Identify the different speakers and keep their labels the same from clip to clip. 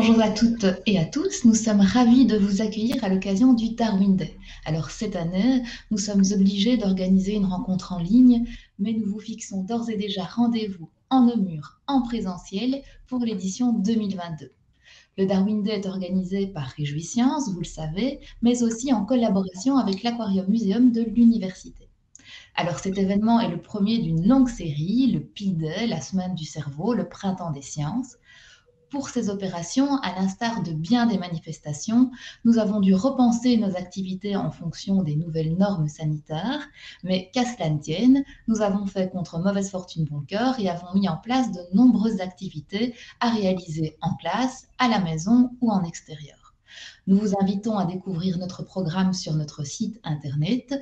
Speaker 1: Bonjour à toutes et à tous, nous sommes ravis de vous accueillir à l'occasion du Darwin Day. Alors cette année, nous sommes obligés d'organiser une rencontre en ligne, mais nous vous fixons d'ores et déjà rendez-vous en Namur, en présentiel, pour l'édition 2022. Le Darwin Day est organisé par Réjouissance, vous le savez, mais aussi en collaboration avec l'Aquarium Museum de l'Université. Alors cet événement est le premier d'une longue série, le P-Day, la semaine du cerveau, le printemps des sciences. Pour ces opérations, à l'instar de bien des manifestations, nous avons dû repenser nos activités en fonction des nouvelles normes sanitaires, mais qu'à cela ne tienne, nous avons fait contre mauvaise fortune bon cœur et avons mis en place de nombreuses activités à réaliser en classe, à la maison ou en extérieur. Nous vous invitons à découvrir notre programme sur notre site internet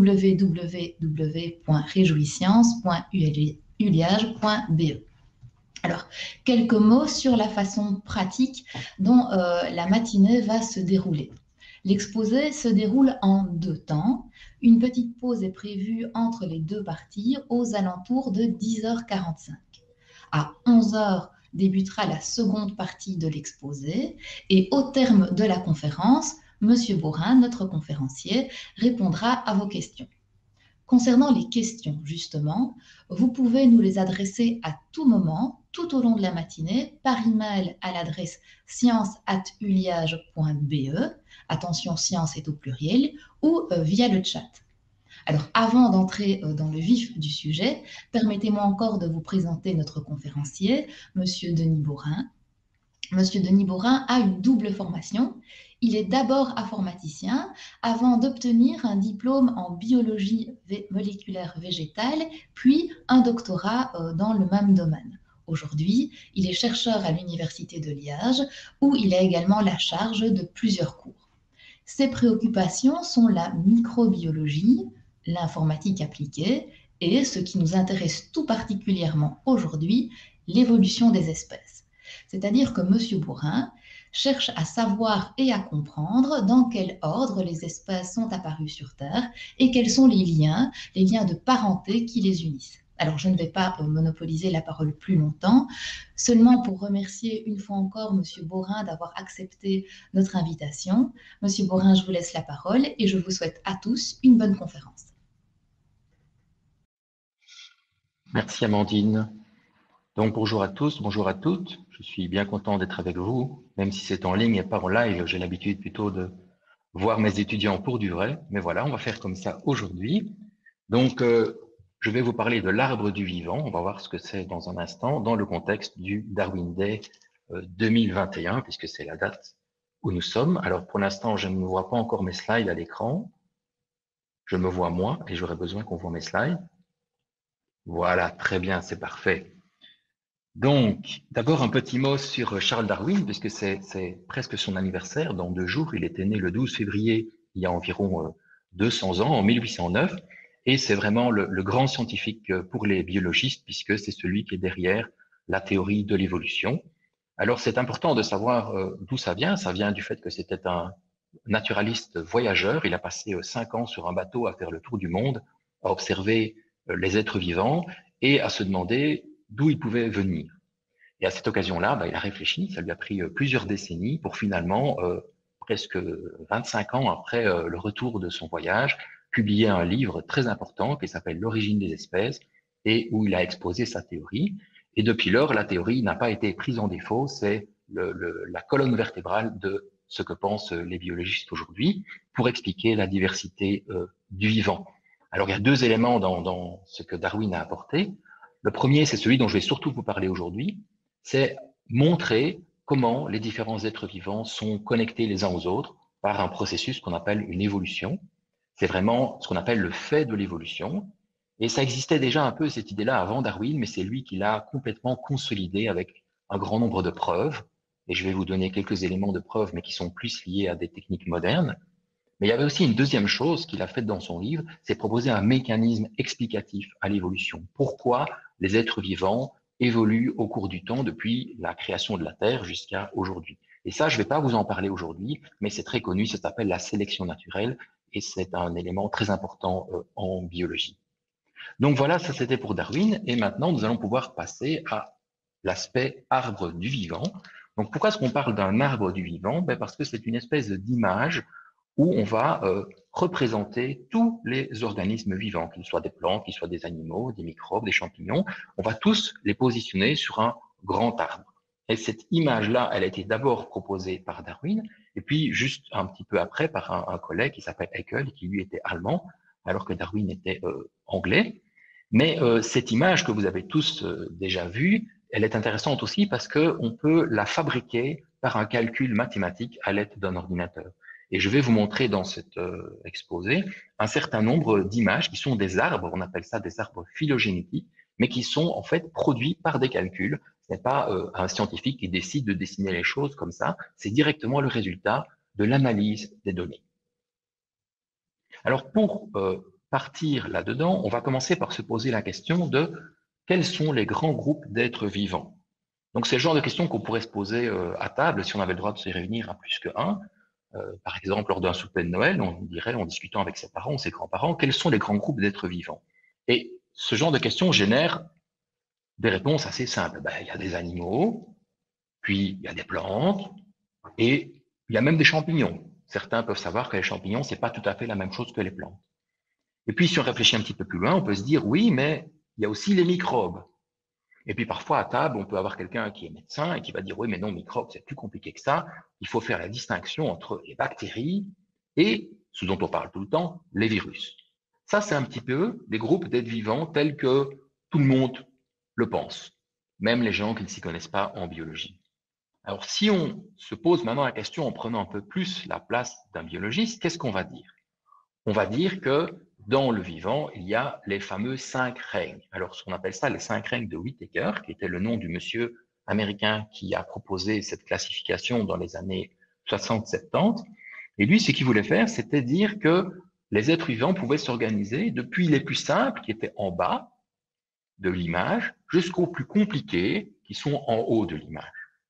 Speaker 1: www.réjouissance.uliage.be. Alors, quelques mots sur la façon pratique dont la matinée va se dérouler. L'exposé se déroule en 2 temps. Une petite pause est prévue entre les 2 parties aux alentours de 10h45. À 11h débutera la seconde partie de l'exposé et au terme de la conférence, M. Borin, notre conférencier, répondra à vos questions. Concernant les questions, justement, vous pouvez nous les adresser à tout moment, tout au long de la matinée, par email à l'adresse science@uliage.be, attention, science est au pluriel, ou via le chat. Alors, avant d'entrer dans le vif du sujet, permettez-moi encore de vous présenter notre conférencier, Monsieur Denis Borin. Monsieur Denis Borin a une double formation. Il est d'abord informaticien avant d'obtenir un diplôme en biologie moléculaire végétale, puis un doctorat dans le même domaine. Aujourd'hui, il est chercheur à l'Université de Liège, où il a également la charge de plusieurs cours. Ses préoccupations sont la microbiologie, l'informatique appliquée et, ce qui nous intéresse tout particulièrement aujourd'hui, l'évolution des espèces. C'est-à-dire que M. Borin cherche à savoir et à comprendre dans quel ordre les espèces sont apparues sur Terre et quels sont les liens de parenté qui les unissent. Alors, je ne vais pas monopoliser la parole plus longtemps, seulement pour remercier une fois encore M. Borin d'avoir accepté notre invitation. M. Borin, je vous laisse la parole et je vous souhaite à tous une bonne conférence.
Speaker 2: Merci Amandine. Donc bonjour à tous, bonjour à toutes. Je suis bien content d'être avec vous, même si c'est en ligne et pas en live. J'ai l'habitude plutôt de voir mes étudiants pour du vrai. Mais voilà, on va faire comme ça aujourd'hui. Donc je vais vous parler de l'arbre du vivant. On va voir ce que c'est dans un instant dans le contexte du Darwin Day 2021, puisque c'est la date où nous sommes. Alors pour l'instant, je ne vois pas encore mes slides à l'écran. Je me vois moi et j'aurais besoin qu'on voit mes slides. Voilà, très bien, c'est parfait. Donc, d'abord un petit mot sur Charles Darwin, puisque c'est presque son anniversaire. Dans 2 jours, il était né le 12 février, il y a environ 200 ans, en 1809. Et c'est vraiment le grand scientifique pour les biologistes, puisque c'est celui qui est derrière la théorie de l'évolution. Alors, c'est important de savoir d'où ça vient. Ça vient du fait que c'était un naturaliste voyageur. Il a passé 5 ans sur un bateau à faire le tour du monde, à observer les êtres vivants et à se demander d'où ils pouvaient venir. Et à cette occasion-là, il a réfléchi, ça lui a pris plusieurs décennies pour finalement, presque 25 ans après le retour de son voyage, publier un livre très important qui s'appelle L'origine des espèces et où il a exposé sa théorie. Et depuis lors, la théorie n'a pas été prise en défaut, c'est la colonne vertébrale de ce que pensent les biologistes aujourd'hui pour expliquer la diversité du vivant. Alors, il y a 2 éléments dans ce que Darwin a apporté. Le premier, c'est celui dont je vais surtout vous parler aujourd'hui, c'est montrer comment les différents êtres vivants sont connectés les uns aux autres par un processus qu'on appelle une évolution. C'est vraiment ce qu'on appelle le fait de l'évolution. Et ça existait déjà un peu, cette idée-là, avant Darwin, mais c'est lui qui l'a complètement consolidé avec un grand nombre de preuves. Et je vais vous donner quelques éléments de preuves, mais qui sont plus liés à des techniques modernes. Mais il y avait aussi une deuxième chose qu'il a faite dans son livre, c'est proposer un mécanisme explicatif à l'évolution. Pourquoi les êtres vivants évoluent au cours du temps depuis la création de la Terre jusqu'à aujourd'hui. Et ça, je ne vais pas vous en parler aujourd'hui, mais c'est très connu, ça s'appelle la sélection naturelle et c'est un élément très important en biologie. Donc voilà, ça c'était pour Darwin et maintenant nous allons pouvoir passer à l'aspect arbre du vivant Donc, pourquoi est-ce qu'on parle d'un arbre du vivant? Ben, parce que c'est une espèce d'image où on va représenter tous les organismes vivants, qu'ils soient des plantes, qu'ils soient des animaux, des microbes, des champignons. On va tous les positionner sur un grand arbre. Et cette image-là, elle a été d'abord proposée par Darwin, et puis juste un petit peu après par un collègue qui s'appelle Haeckel, qui lui était allemand, alors que Darwin était anglais. Mais cette image que vous avez tous déjà vue, elle est intéressante aussi parce qu'on peut la fabriquer par un calcul mathématique à l'aide d'un ordinateur. Et je vais vous montrer dans cet exposé un certain nombre d'images qui sont des arbres, on appelle ça des arbres phylogénétiques, mais qui sont en fait produits par des calculs. Ce n'est pas un scientifique qui décide de dessiner les choses comme ça, c'est directement le résultat de l'analyse des données. Alors pour partir là-dedans, on va commencer par se poser la question de quels sont les grands groupes d'êtres vivants. Donc c'est le genre de questions qu'on pourrait se poser à table si on avait le droit de se réunir à plus qu'un. Par exemple, lors d'un souper de Noël, on dirait, en discutant avec ses parents ou ses grands-parents, quels sont les grands groupes d'êtres vivants? Et ce genre de questions génère des réponses assez simples. Ben, il y a des animaux, puis il y a des plantes, et il y a même des champignons. Certains peuvent savoir que les champignons, c'est pas tout à fait la même chose que les plantes. Et puis, si on réfléchit un petit peu plus loin, on peut se dire, oui, mais il y a aussi les microbes. Et puis parfois à table, on peut avoir quelqu'un qui est médecin et qui va dire oui, mais non, microbes, c'est plus compliqué que ça. Il faut faire la distinction entre les bactéries et, ce dont on parle tout le temps, les virus. Ça, c'est un petit peu des groupes d'êtres vivants tels que tout le monde le pense, même les gens qui ne s'y connaissent pas en biologie. Alors, si on se pose maintenant la question en prenant un peu plus la place d'un biologiste, qu'est-ce qu'on va dire? On va dire que dans le vivant, il y a les fameux 5 règnes. Alors, on appelle ça les 5 règnes de Whittaker, qui était le nom du monsieur américain qui a proposé cette classification dans les années 60-70. Et lui, ce qu'il voulait faire, c'était dire que les êtres vivants pouvaient s'organiser depuis les plus simples, qui étaient en bas de l'image, jusqu'aux plus compliqués, qui sont en haut de l'image.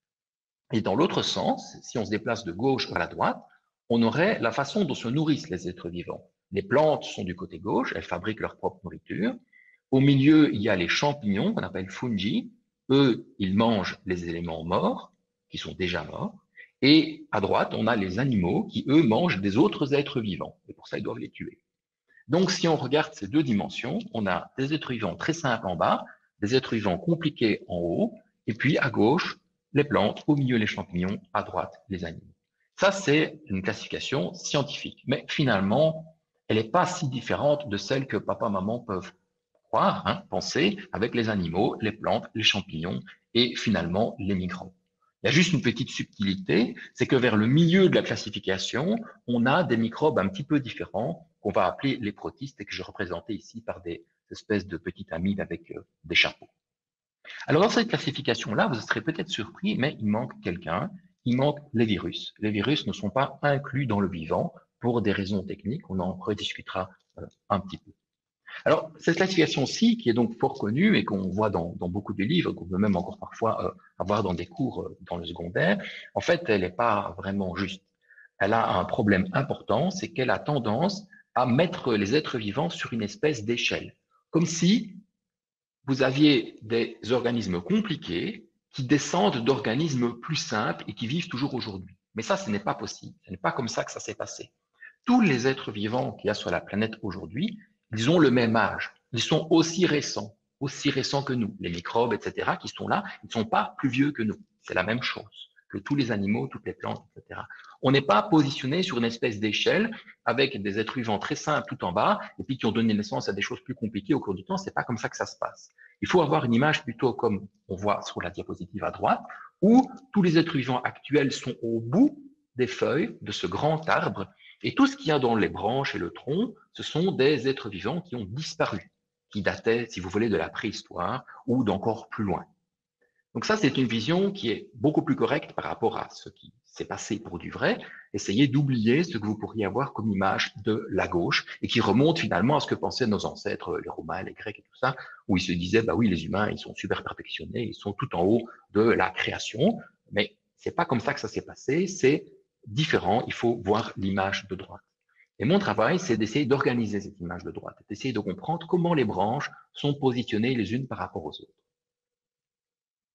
Speaker 2: Et dans l'autre sens, si on se déplace de gauche à la droite, on aurait la façon dont se nourrissent les êtres vivants. Les plantes sont du côté gauche, elles fabriquent leur propre nourriture. Au milieu, il y a les champignons qu'on appelle fungi. Eux, ils mangent les éléments morts, qui sont déjà morts. Et à droite, on a les animaux qui, eux, mangent des autres êtres vivants. Et pour ça, ils doivent les tuer. Donc, si on regarde ces deux dimensions, on a des êtres vivants très simples en bas, des êtres vivants compliqués en haut, et puis à gauche, les plantes, au milieu les champignons, à droite les animaux. Ça, c'est une classification scientifique, mais finalement, elle n'est pas si différente de celle que papa, maman peuvent croire, penser, avec les animaux, les plantes, les champignons et finalement les microbes. Il y a juste une petite subtilité, c'est que vers le milieu de la classification, on a des microbes un petit peu différents qu'on va appeler les protistes et que je représentais ici par des espèces de petites amibes avec des chapeaux. Alors dans cette classification-là, vous serez peut-être surpris, mais il manque quelqu'un, il manque les virus. Les virus ne sont pas inclus dans le vivant pour des raisons techniques, on en rediscutera un petit peu. Alors, cette classification-ci, qui est donc fort connue et qu'on voit dans beaucoup de livres, qu'on peut même encore parfois avoir dans des cours dans le secondaire, en fait, elle n'est pas vraiment juste. Elle a un problème important, c'est qu'elle a tendance à mettre les êtres vivants sur une espèce d'échelle. Comme si vous aviez des organismes compliqués qui descendent d'organismes plus simples et qui vivent toujours aujourd'hui. Mais ça, ce n'est pas possible. Ce n'est pas comme ça que ça s'est passé. Tous les êtres vivants qu'il y a sur la planète aujourd'hui, ils ont le même âge. Ils sont aussi récents que nous. Les microbes, etc., qui sont là, ils ne sont pas plus vieux que nous. C'est la même chose que tous les animaux, toutes les plantes, etc. On n'est pas positionné sur une espèce d'échelle avec des êtres vivants très simples tout en bas et puis qui ont donné naissance à des choses plus compliquées au cours du temps. C'est pas comme ça que ça se passe. Il faut avoir une image plutôt comme on voit sur la diapositive à droite, où tous les êtres vivants actuels sont au bout des feuilles de ce grand arbre et tout ce qu'il y a dans les branches et le tronc, ce sont des êtres vivants qui ont disparu, qui dataient, si vous voulez, de la préhistoire ou d'encore plus loin. Donc ça, c'est une vision qui est beaucoup plus correcte par rapport à ce qui s'est passé pour du vrai. Essayez d'oublier ce que vous pourriez avoir comme image de la gauche et qui remonte finalement à ce que pensaient nos ancêtres, les Romains, les Grecs et tout ça, où ils se disaient, bah oui, les humains, ils sont super perfectionnés, ils sont tout en haut de la création. Mais c'est pas comme ça que ça s'est passé, c'est différent, il faut voir l'image de droite. Et mon travail, c'est d'essayer d'organiser cette image de droite, d'essayer de comprendre comment les branches sont positionnées les unes par rapport aux autres.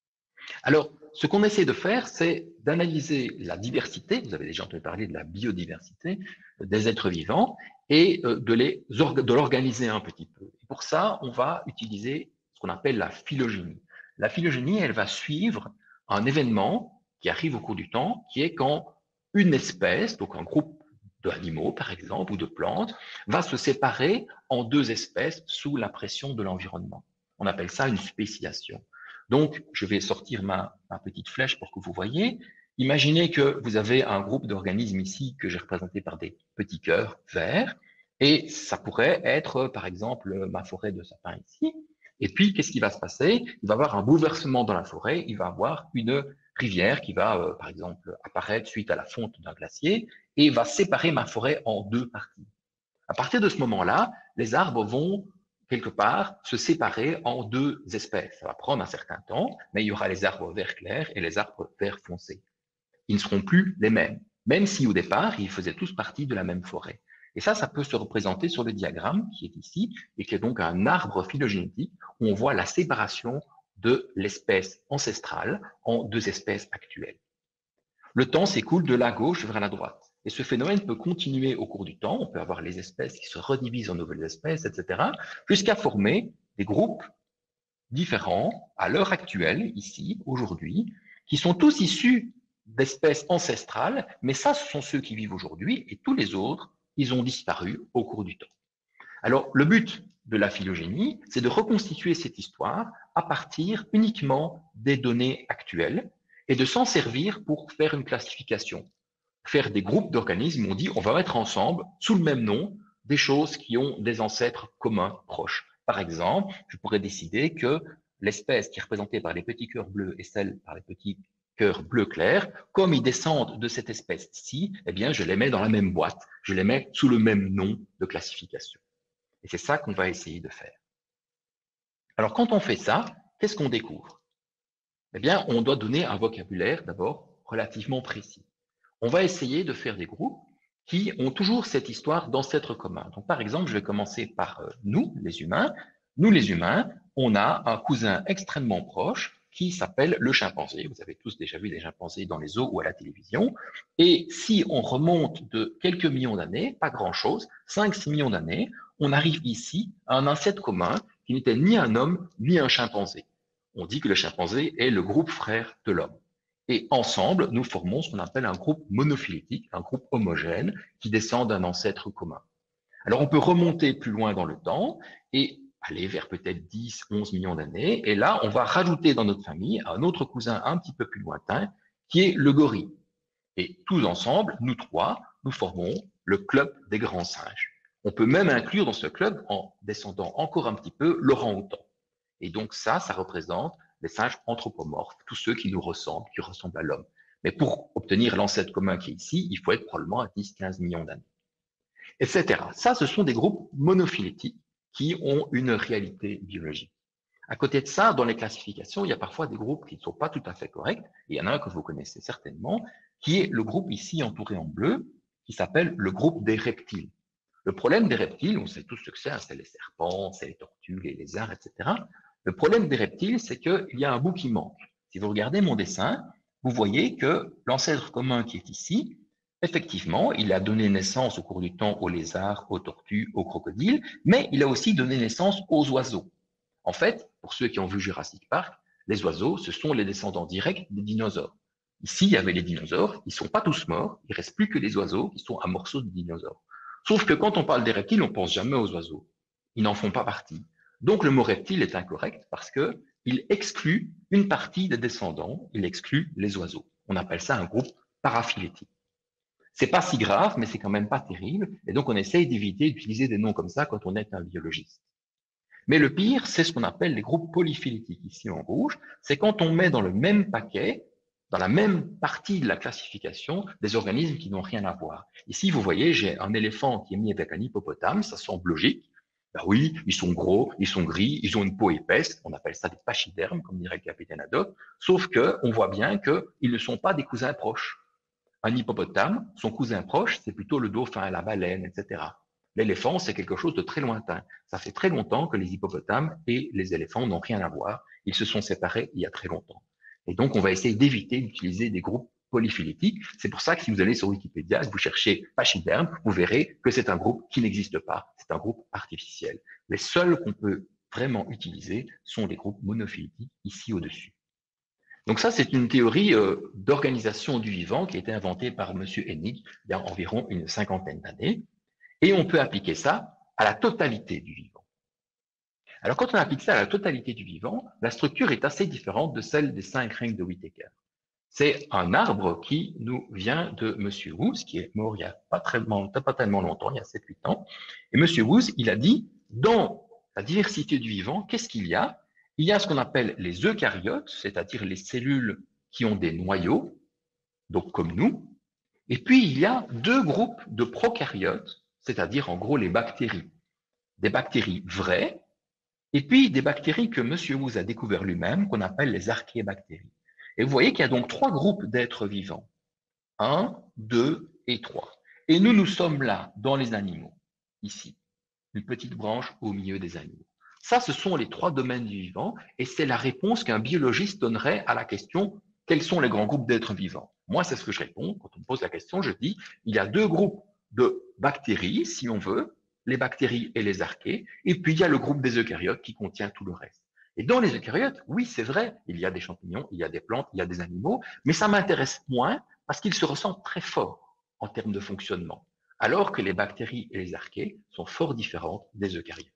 Speaker 2: Alors, ce qu'on essaie de faire, c'est d'analyser la diversité, vous avez déjà entendu parler de la biodiversité des êtres vivants, et de l'organiser un petit peu. Et pour ça, on va utiliser ce qu'on appelle la phylogénie. La phylogénie, elle va suivre un événement qui arrive au cours du temps, qui est quand une espèce, donc un groupe d'animaux par exemple, ou de plantes, va se séparer en deux espèces sous la pression de l'environnement. On appelle ça une spéciation. Donc, je vais sortir ma petite flèche pour que vous voyez. Imaginez que vous avez un groupe d'organismes ici que j'ai représenté par des petits cœurs verts, et ça pourrait être, par exemple, ma forêt de sapins ici. Et puis, qu'est-ce qui va se passer? Il va y avoir un bouleversement dans la forêt, il va y avoir une rivière qui va, par exemple, apparaître suite à la fonte d'un glacier, et va séparer ma forêt en deux parties. À partir de ce moment-là, les arbres vont quelque part se séparer en deux espèces. Ça va prendre un certain temps, mais il y aura les arbres vert clair et les arbres vert foncé. Ils ne seront plus les mêmes, même si au départ, ils faisaient tous partie de la même forêt. Et ça peut se représenter sur le diagramme qui est ici, et qui est donc un arbre phylogénétique où on voit la séparation de l'espèce ancestrale en deux espèces actuelles. Le temps s'écoule de la gauche vers la droite. Et ce phénomène peut continuer au cours du temps. On peut avoir les espèces qui se redivisent en nouvelles espèces, etc., jusqu'à former des groupes différents à l'heure actuelle, ici, aujourd'hui, qui sont tous issus d'espèces ancestrales, mais ça, ce sont ceux qui vivent aujourd'hui, et tous les autres, ils ont disparu au cours du temps. Alors, le but de la phylogénie, c'est de reconstituer cette histoire à partir uniquement des données actuelles et de s'en servir pour faire une classification, faire des groupes d'organismes. On dit on va mettre ensemble, sous le même nom, des choses qui ont des ancêtres communs proches. Par exemple, je pourrais décider que l'espèce qui est représentée par les petits cœurs bleus et celle par les petits cœurs bleu clair, comme ils descendent de cette espèce-ci, eh bien, je les mets dans la même boîte, je les mets sous le même nom de classification. Et c'est ça qu'on va essayer de faire. Alors, quand on fait ça, qu'est-ce qu'on découvre? Eh bien, on doit donner un vocabulaire, d'abord, relativement précis. On va essayer de faire des groupes qui ont toujours cette histoire d'ancêtres communs. Donc, par exemple, je vais commencer par nous, les humains. Nous, les humains, on a un cousin extrêmement proche qui s'appelle le chimpanzé. Vous avez tous déjà vu des chimpanzés dans les zoos ou à la télévision. Et si on remonte de quelques millions d'années, pas grand-chose, 5-6 millions d'années, on arrive ici à un ancêtre commun qui n'était ni un homme ni un chimpanzé. On dit que le chimpanzé est le groupe frère de l'homme. Et ensemble, nous formons ce qu'on appelle un groupe monophylétique, un groupe homogène qui descend d'un ancêtre commun. Alors, on peut remonter plus loin dans le temps et aller vers peut-être 10, 11 millions d'années. Et là, on va rajouter dans notre famille un autre cousin un petit peu plus lointain qui est le gorille. Et tous ensemble, nous trois, nous formons le club des grands singes. On peut même inclure dans ce club, en descendant encore un petit peu, l'orang-outan. Et donc ça représente les singes anthropomorphes, tous ceux qui nous ressemblent, qui ressemblent à l'homme. Mais pour obtenir l'ancêtre commun qui est ici, il faut être probablement à 10-15 millions d'années, etc. Ça, ce sont des groupes monophylétiques qui ont une réalité biologique. À côté de ça, dans les classifications, il y a parfois des groupes qui ne sont pas tout à fait corrects. Et il y en a un que vous connaissez certainement, qui est le groupe ici entouré en bleu, qui s'appelle le groupe des reptiles. Le problème des reptiles, on sait tous ce que c'est les serpents, c'est les tortues, les lézards, etc. Le problème des reptiles, c'est qu'il y a un bout qui manque. Si vous regardez mon dessin, vous voyez que l'ancêtre commun qui est ici, effectivement, il a donné naissance au cours du temps aux lézards, aux tortues, aux crocodiles, mais il a aussi donné naissance aux oiseaux. En fait, pour ceux qui ont vu Jurassic Park, les oiseaux, ce sont les descendants directs des dinosaures. Ici, il y avait les dinosaures, ils ne sont pas tous morts, il ne reste plus que les oiseaux qui sont un morceau de dinosaures. Sauf que quand on parle des reptiles, on ne pense jamais aux oiseaux. Ils n'en font pas partie. Donc le mot reptile est incorrect parce qu'il exclut une partie des descendants, il exclut les oiseaux. On appelle ça un groupe paraphylétique. C'est pas si grave, mais c'est quand même pas terrible, et donc on essaye d'éviter d'utiliser des noms comme ça quand on est un biologiste. Mais le pire, c'est ce qu'on appelle les groupes polyphylétiques, ici en rouge, c'est quand on met dans le même paquet, dans la même partie de la classification, des organismes qui n'ont rien à voir. Ici, vous voyez, j'ai un éléphant qui est mis avec un hippopotame, ça semble logique. Ben oui, ils sont gros, ils sont gris, ils ont une peau épaisse, on appelle ça des pachydermes, comme dirait le capitaine Haddock, sauf que on voit bien qu'ils ne sont pas des cousins proches. Un hippopotame, son cousin proche, c'est plutôt le dauphin, la baleine, etc. L'éléphant, c'est quelque chose de très lointain. Ça fait très longtemps que les hippopotames et les éléphants n'ont rien à voir. Ils se sont séparés il y a très longtemps. Et donc, on va essayer d'éviter d'utiliser des groupes polyphylétiques. C'est pour ça que si vous allez sur Wikipédia, que vous cherchez pachyderme, vous verrez que c'est un groupe qui n'existe pas. C'est un groupe artificiel. Les seuls qu'on peut vraiment utiliser sont les groupes monophylétiques ici au-dessus. Donc ça, c'est une théorie d'organisation du vivant qui a été inventée par M. Hennig il y a environ une cinquantaine d'années. Et on peut appliquer ça à la totalité du vivant. Alors, quand on applique ça à la totalité du vivant, la structure est assez différente de celle des 5 règnes de Whittaker. C'est un arbre qui nous vient de M. Woose, qui est mort il n'y a pas tellement longtemps, il y a 7-8 ans. Et M. Woose, il a dit, dans la diversité du vivant, qu'est-ce qu'il y a? Il y a ce qu'on appelle les eucaryotes, c'est-à-dire les cellules qui ont des noyaux, donc comme nous. Et puis, il y a 2 groupes de prokaryotes, c'est-à-dire en gros les bactéries. Des bactéries vraies, et puis des bactéries que M. Woose a découvert lui-même, qu'on appelle les archéobactéries. Et vous voyez qu'il y a donc 3 groupes d'êtres vivants. 1, 2 et 3. Et nous sommes là, dans les animaux, ici. Une petite branche au milieu des animaux. Ça, ce sont les 3 domaines du vivant, et c'est la réponse qu'un biologiste donnerait à la question « Quels sont les grands groupes d'êtres vivants ?» Moi, c'est ce que je réponds. Quand on me pose la question, je dis « Il y a 2 groupes de bactéries, si on veut, les bactéries et les archées, et puis il y a le groupe des eucaryotes qui contient tout le reste. » Et dans les eucaryotes, oui, c'est vrai, il y a des champignons, il y a des plantes, il y a des animaux, mais ça m'intéresse moins parce qu'ils se ressemblent très fort en termes de fonctionnement, alors que les bactéries et les archées sont fort différentes des eucaryotes.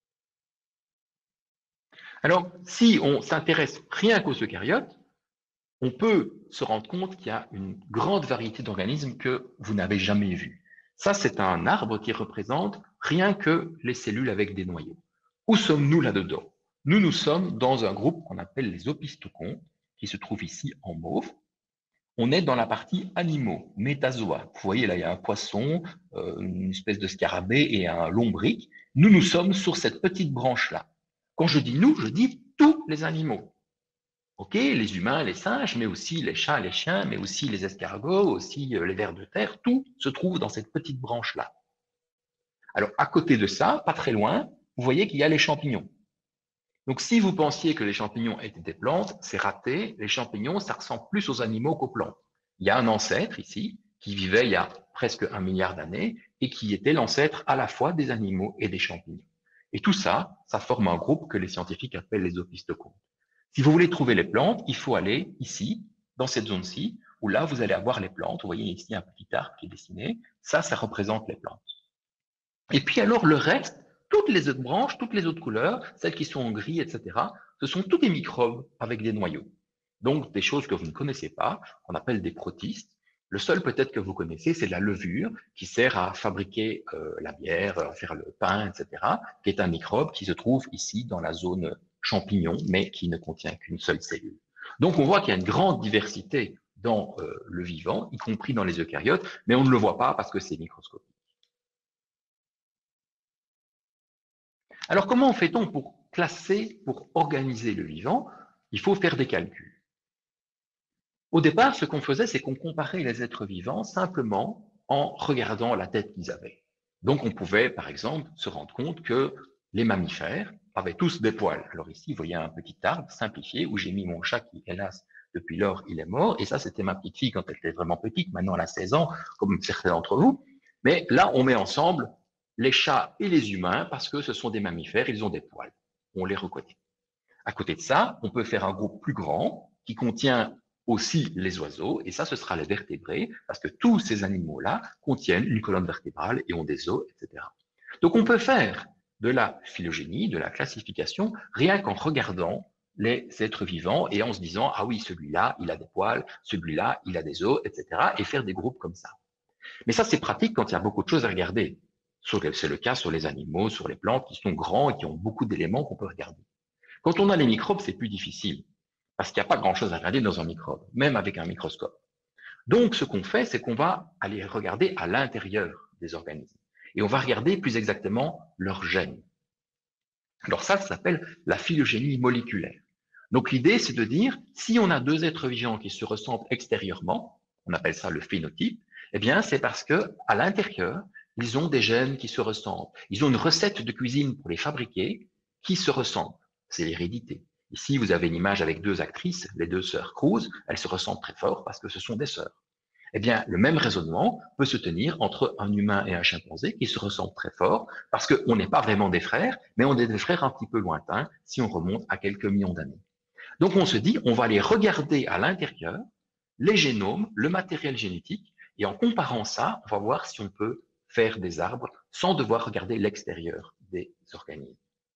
Speaker 2: Alors, si on s'intéresse rien qu'aux eucaryotes, on peut se rendre compte qu'il y a une grande variété d'organismes que vous n'avez jamais vus. Ça, c'est un arbre qui représente rien que les cellules avec des noyaux. Où sommes-nous là-dedans? Nous sommes dans un groupe qu'on appelle les opisthocontes, qui se trouve ici en mauve. On est dans la partie animaux, métazoa. Vous voyez, là, il y a un poisson, une espèce de scarabée et un lombric. Nous sommes sur cette petite branche-là. Quand je dis nous, je dis tous les animaux. OK, les humains, les singes, mais aussi les chats, les chiens, mais aussi les escargots, aussi les vers de terre, tout se trouve dans cette petite branche-là. Alors, à côté de ça, pas très loin, vous voyez qu'il y a les champignons. Donc, si vous pensiez que les champignons étaient des plantes, c'est raté. Les champignons, ça ressemble plus aux animaux qu'aux plantes. Il y a un ancêtre ici, qui vivait il y a presque 1 milliard d'années, et qui était l'ancêtre à la fois des animaux et des champignons. Et tout ça, ça forme un groupe que les scientifiques appellent les opisthocontes. Si vous voulez trouver les plantes, il faut aller ici, dans cette zone-ci, où là, vous allez avoir les plantes. Vous voyez ici un petit arc qui est dessiné. Ça représente les plantes. Et puis alors, le reste, toutes les autres branches, toutes les autres couleurs, celles qui sont en gris, etc., ce sont tous des microbes avec des noyaux. Donc, des choses que vous ne connaissez pas, qu'on appelle des protistes. Le seul peut-être que vous connaissez, c'est la levure qui sert à fabriquer la bière, à faire le pain, etc., qui est un microbe qui se trouve ici dans la zone champignon, mais qui ne contient qu'une seule cellule. Donc, on voit qu'il y a une grande diversité dans le vivant, y compris dans les eucaryotes, mais on ne le voit pas parce que c'est microscopique. Alors, comment fait-on pour classer, pour organiser le vivant? Il faut faire des calculs. Au départ, ce qu'on faisait, c'est qu'on comparait les êtres vivants simplement en regardant la tête qu'ils avaient. Donc, on pouvait, par exemple, se rendre compte que les mammifères avaient tous des poils. Alors ici, vous voyez un petit arbre simplifié où j'ai mis mon chat qui, hélas, depuis lors, il est mort. Et ça, c'était ma petite fille quand elle était vraiment petite. Maintenant, elle a 16 ans, comme certains d'entre vous. Mais là, on met ensemble les chats et les humains parce que ce sont des mammifères, ils ont des poils. On les reconnaît. À côté de ça, on peut faire un groupe plus grand qui contient aussi les oiseaux, et ça, ce sera les vertébrés, parce que tous ces animaux-là contiennent une colonne vertébrale et ont des os, etc. Donc, on peut faire de la phylogénie, de la classification, rien qu'en regardant les êtres vivants et en se disant, ah oui, celui-là, il a des poils, celui-là, il a des os, etc., et faire des groupes comme ça. Mais ça, c'est pratique quand il y a beaucoup de choses à regarder. C'est le cas sur les animaux, sur les plantes qui sont grands et qui ont beaucoup d'éléments qu'on peut regarder. Quand on a les microbes, c'est plus difficile, parce qu'il n'y a pas grand-chose à regarder dans un microbe, même avec un microscope. Donc, ce qu'on fait, c'est qu'on va aller regarder à l'intérieur des organismes. Et on va regarder plus exactement leurs gènes. Alors ça s'appelle la phylogénie moléculaire. Donc l'idée, c'est de dire, si on a 2 êtres vivants qui se ressemblent extérieurement, on appelle ça le phénotype, eh bien, c'est parce que à l'intérieur, ils ont des gènes qui se ressemblent. Ils ont une recette de cuisine pour les fabriquer qui se ressemble. C'est l'hérédité. Ici, vous avez une image avec deux actrices, les deux sœurs Cruz. Elles se ressemblent très fort parce que ce sont des sœurs. Eh bien, le même raisonnement peut se tenir entre un humain et un chimpanzé qui se ressemblent très fort parce qu'on n'est pas vraiment des frères, mais on est des frères un petit peu lointains si on remonte à quelques millions d'années. Donc, on se dit, on va aller regarder à l'intérieur les génomes, le matériel génétique, et en comparant ça, on va voir si on peut faire des arbres sans devoir regarder l'extérieur des organismes.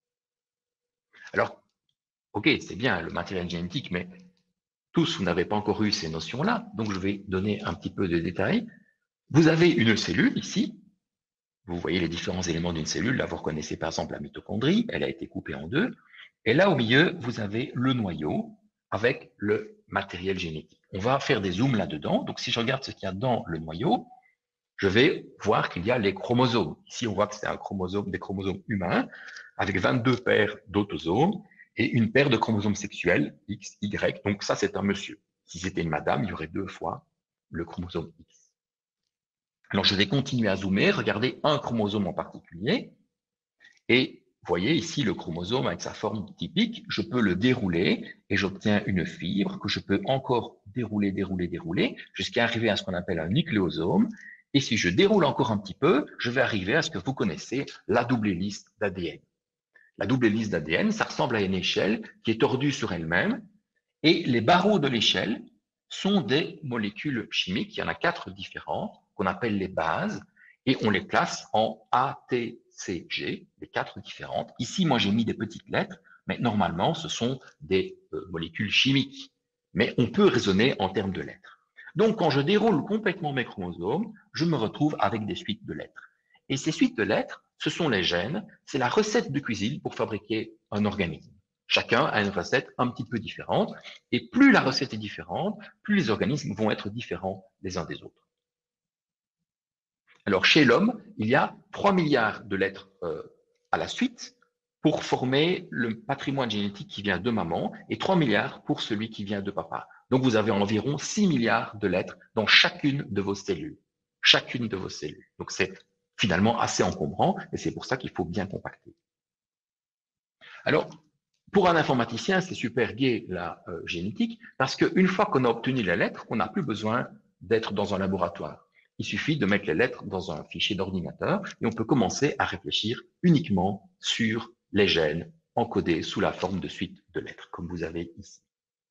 Speaker 2: Alors, ok, c'est bien le matériel génétique, mais tous, vous n'avez pas encore eu ces notions-là, donc je vais donner un petit peu de détails. Vous avez une cellule ici, vous voyez les différents éléments d'une cellule, là vous reconnaissez par exemple la mitochondrie, elle a été coupée en deux, et là au milieu, vous avez le noyau avec le matériel génétique. On va faire des zooms là-dedans, donc si je regarde ce qu'il y a dans le noyau, je vais voir qu'il y a les chromosomes. Ici, on voit que c'est un chromosome, des chromosomes humains, avec 22 paires d'autosomes, et une paire de chromosomes sexuels, X, Y. Donc ça, c'est un monsieur. Si c'était une madame, il y aurait 2 fois le chromosome X. Alors, je vais continuer à zoomer, regarder un chromosome en particulier. Et vous voyez ici le chromosome avec sa forme typique. Je peux le dérouler et j'obtiens une fibre que je peux encore dérouler, jusqu'à arriver à ce qu'on appelle un nucléosome. Et si je déroule encore un petit peu, je vais arriver à ce que vous connaissez, la double hélice d'ADN. La double hélice d'ADN, ça ressemble à une échelle qui est tordue sur elle-même, et les barreaux de l'échelle sont des molécules chimiques. Il y en a 4 différentes qu'on appelle les bases, et on les classe en A, T, C, G, les 4 différentes. Ici, moi, j'ai mis des petites lettres, mais normalement, ce sont des molécules chimiques. Mais on peut raisonner en termes de lettres. Donc, quand je déroule complètement mes chromosomes, je me retrouve avec des suites de lettres. Et ces suites de lettres, ce sont les gènes, c'est la recette de cuisine pour fabriquer un organisme. Chacun a une recette un petit peu différente, et plus la recette est différente, plus les organismes vont être différents les uns des autres. Alors, chez l'homme, il y a 3 milliards de lettres à la suite pour former le patrimoine génétique qui vient de maman, et 3 milliards pour celui qui vient de papa. Donc, vous avez environ 6 milliards de lettres dans chacune de vos cellules. Chacune de vos cellules. Donc, c'est finalement assez encombrant, et c'est pour ça qu'il faut bien compacter. Alors, pour un informaticien, c'est super gai la génétique, parce qu'une fois qu'on a obtenu les lettres, on n'a plus besoin d'être dans un laboratoire. Il suffit de mettre les lettres dans un fichier d'ordinateur et on peut commencer à réfléchir uniquement sur les gènes encodés sous la forme de suite de lettres, comme vous avez ici.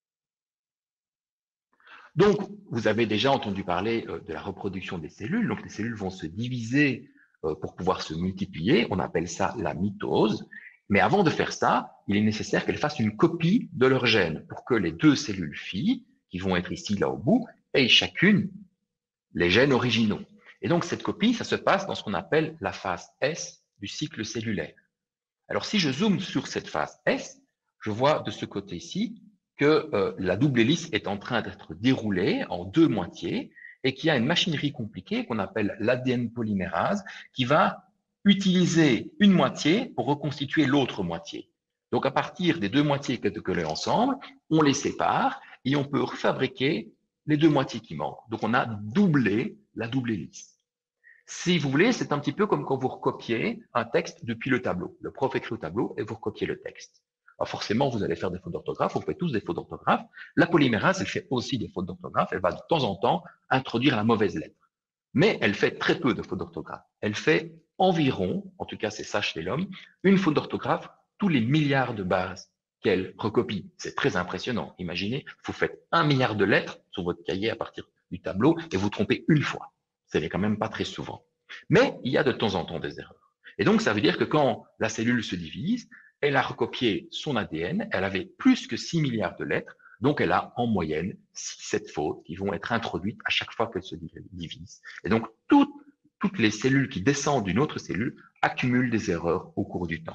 Speaker 2: Donc, vous avez déjà entendu parler de la reproduction des cellules. Donc, les cellules vont se diviser pour pouvoir se multiplier. On appelle ça la mitose. Mais avant de faire ça, il est nécessaire qu'elles fassent une copie de leur gène pour que les 2 cellules filles, qui vont être ici, là au bout, aient chacune les gènes originaux. Et donc, cette copie, ça se passe dans ce qu'on appelle la phase S du cycle cellulaire. Alors, si je zoome sur cette phase S, je vois de ce côté-ci que la double hélice est en train d'être déroulée en 2 moitiés et qu'il y a une machinerie compliquée qu'on appelle l'ADN polymérase qui va utiliser une moitié pour reconstituer l'autre moitié. Donc, à partir des 2 moitiés collées ensemble, on les sépare et on peut refabriquer les 2 moitiés qui manquent. Donc, on a doublé la double hélice. Si vous voulez, c'est un petit peu comme quand vous recopiez un texte depuis le tableau. Le prof écrit au tableau et vous recopiez le texte. Alors forcément, vous allez faire des fautes d'orthographe, on fait tous des fautes d'orthographe. La polymérase, elle fait aussi des fautes d'orthographe, elle va de temps en temps introduire la mauvaise lettre. Mais elle fait très peu de fautes d'orthographe. Elle fait environ, en tout cas c'est ça chez l'homme, une faute d'orthographe tous les milliards de bases qu'elle recopie. C'est très impressionnant. Imaginez, vous faites 1 milliard de lettres sur votre cahier à partir du tableau et vous trompez une fois. Ce n'est quand même pas très souvent. Mais il y a de temps en temps des erreurs. Et donc, ça veut dire que quand la cellule se divise, elle a recopié son ADN, elle avait plus que 6 milliards de lettres, donc elle a en moyenne 6-7 fautes qui vont être introduites à chaque fois qu'elle se divise. Et donc, toutes les cellules qui descendent d'une autre cellule accumulent des erreurs au cours du temps.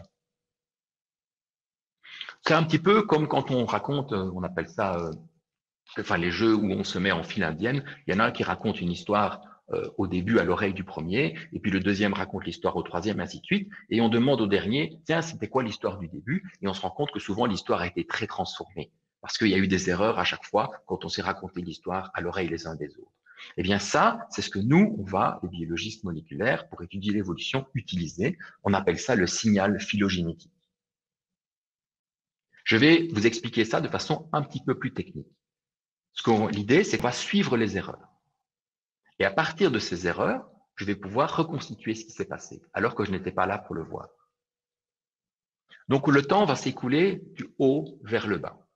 Speaker 2: C'est un petit peu comme quand on raconte, on appelle ça, enfin les jeux où on se met en file indienne, il y en a un qui raconte une histoire au début à l'oreille du premier, et puis le deuxième raconte l'histoire au troisième, ainsi de suite, et on demande au dernier, tiens, c'était quoi l'histoire du début? Et on se rend compte que souvent l'histoire a été très transformée, parce qu'il y a eu des erreurs à chaque fois quand on s'est raconté l'histoire à l'oreille les uns des autres. Eh bien ça, c'est ce que nous, on va, les biologistes moléculaires, pour étudier l'évolution, utiliser. On appelle ça le signal phylogénétique. Je vais vous expliquer ça de façon un petit peu plus technique. L'idée, c'est qu'on va suivre les erreurs. Et à partir de ces erreurs, je vais pouvoir reconstituer ce qui s'est passé, alors que je n'étais pas là pour le voir. Donc, le temps va s'écouler du haut vers le bas.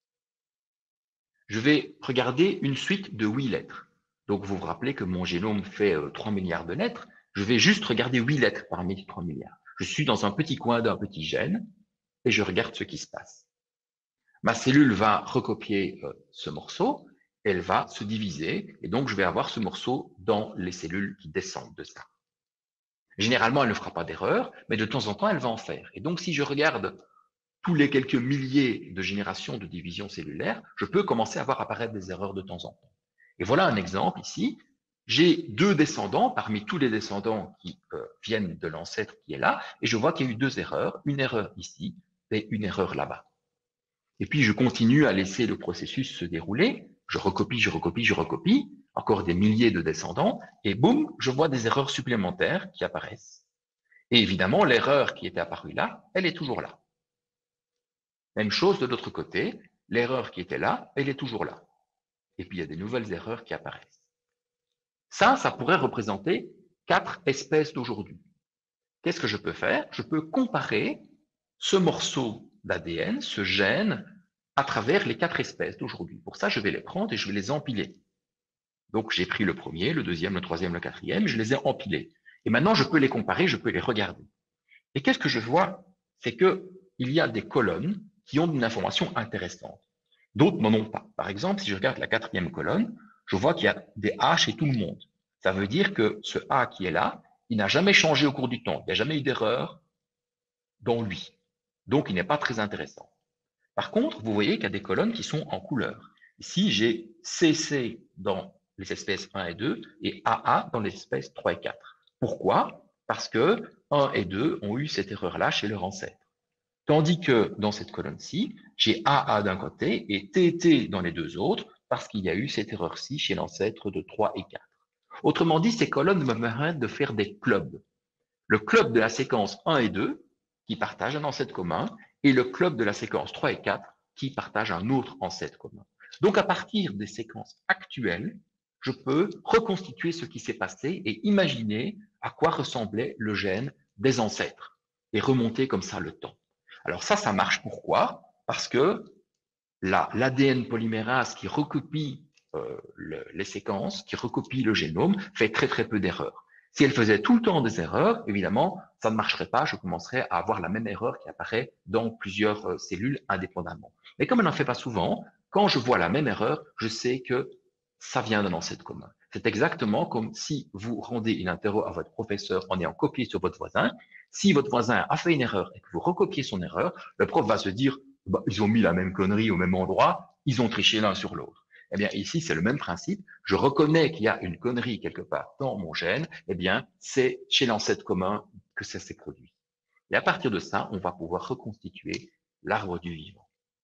Speaker 2: Je vais regarder une suite de 8 lettres. Donc, vous vous rappelez que mon génome fait 3 milliards de lettres. Je vais juste regarder 8 lettres parmi les 3 milliards. Je suis dans un petit coin d'un petit gène et je regarde ce qui se passe. Ma cellule va recopier ce morceau, elle va se diviser et donc je vais avoir ce morceau dans les cellules qui descendent de ça. Généralement, elle ne fera pas d'erreur, mais de temps en temps, elle va en faire. Et donc, si je regarde tous les quelques milliers de générations de division cellulaire, je peux commencer à voir apparaître des erreurs de temps en temps. Et voilà un exemple ici. J'ai 2 descendants parmi tous les descendants qui viennent de l'ancêtre qui est là, et je vois qu'il y a eu 2 erreurs, une erreur ici et une erreur là-bas. Et puis, je continue à laisser le processus se dérouler. Je recopie, je recopie, je recopie, encore des milliers de descendants, et boum, je vois des erreurs supplémentaires qui apparaissent. Et évidemment, l'erreur qui était apparue là, elle est toujours là. Même chose de l'autre côté, l'erreur qui était là, elle est toujours là. Et puis, il y a des nouvelles erreurs qui apparaissent. Ça pourrait représenter 4 espèces d'aujourd'hui. Qu'est-ce que je peux faire? Je peux comparer ce morceau d'ADN, ce gène, à travers les 4 espèces d'aujourd'hui. Pour ça, je vais les prendre et je vais les empiler. Donc, j'ai pris le premier, le deuxième, le troisième, le quatrième, je les ai empilés. Et maintenant, je peux les comparer, je peux les regarder. Et qu'est-ce que je vois? C'est qu'il y a des colonnes qui ont une information intéressante. D'autres n'en ont pas. Par exemple, si je regarde la 4e colonne, je vois qu'il y a des A chez tout le monde. Ça veut dire que ce A qui est là, il n'a jamais changé au cours du temps. Il n'y a jamais eu d'erreur dans lui. Donc, il n'est pas très intéressant. Par contre, vous voyez qu'il y a des colonnes qui sont en couleur. Ici, j'ai CC dans les espèces 1 et 2 et AA dans les espèces 3 et 4. Pourquoi? Parce que 1 et 2 ont eu cette erreur-là chez leur ancêtre. Tandis que dans cette colonne-ci, j'ai AA d'un côté et TT dans les 2 autres parce qu'il y a eu cette erreur-ci chez l'ancêtre de 3 et 4. Autrement dit, ces colonnes me permettent de faire des clubs. Le club de la séquence 1 et 2 qui partagent un ancêtre commun et le club de la séquence 3 et 4 qui partagent un autre ancêtre commun. Donc, à partir des séquences actuelles, je peux reconstituer ce qui s'est passé et imaginer à quoi ressemblait le gène des ancêtres et remonter comme ça le temps. Alors ça marche pourquoi? Parce que l'ADN polymérase qui recopie les séquences, qui recopie le génome, fait très très peu d'erreurs. Si elle faisait tout le temps des erreurs, évidemment, ça ne marcherait pas. Je commencerais à avoir la même erreur qui apparaît dans plusieurs cellules indépendamment. Mais comme elle n'en fait pas souvent, quand je vois la même erreur, je sais que ça vient d'un ancêtre commun. C'est exactement comme si vous rendez une interro à votre professeur en ayant copié sur votre voisin. Si votre voisin a fait une erreur et que vous recopiez son erreur, le prof va se dire, bah, ils ont mis la même connerie au même endroit, ils ont triché l'un sur l'autre. Eh bien, ici, c'est le même principe. Je reconnais qu'il y a une connerie quelque part dans mon gène. Eh bien, c'est chez l'ancêtre commun que ça s'est produit. Et à partir de ça, on va pouvoir reconstituer l'arbre du vivant.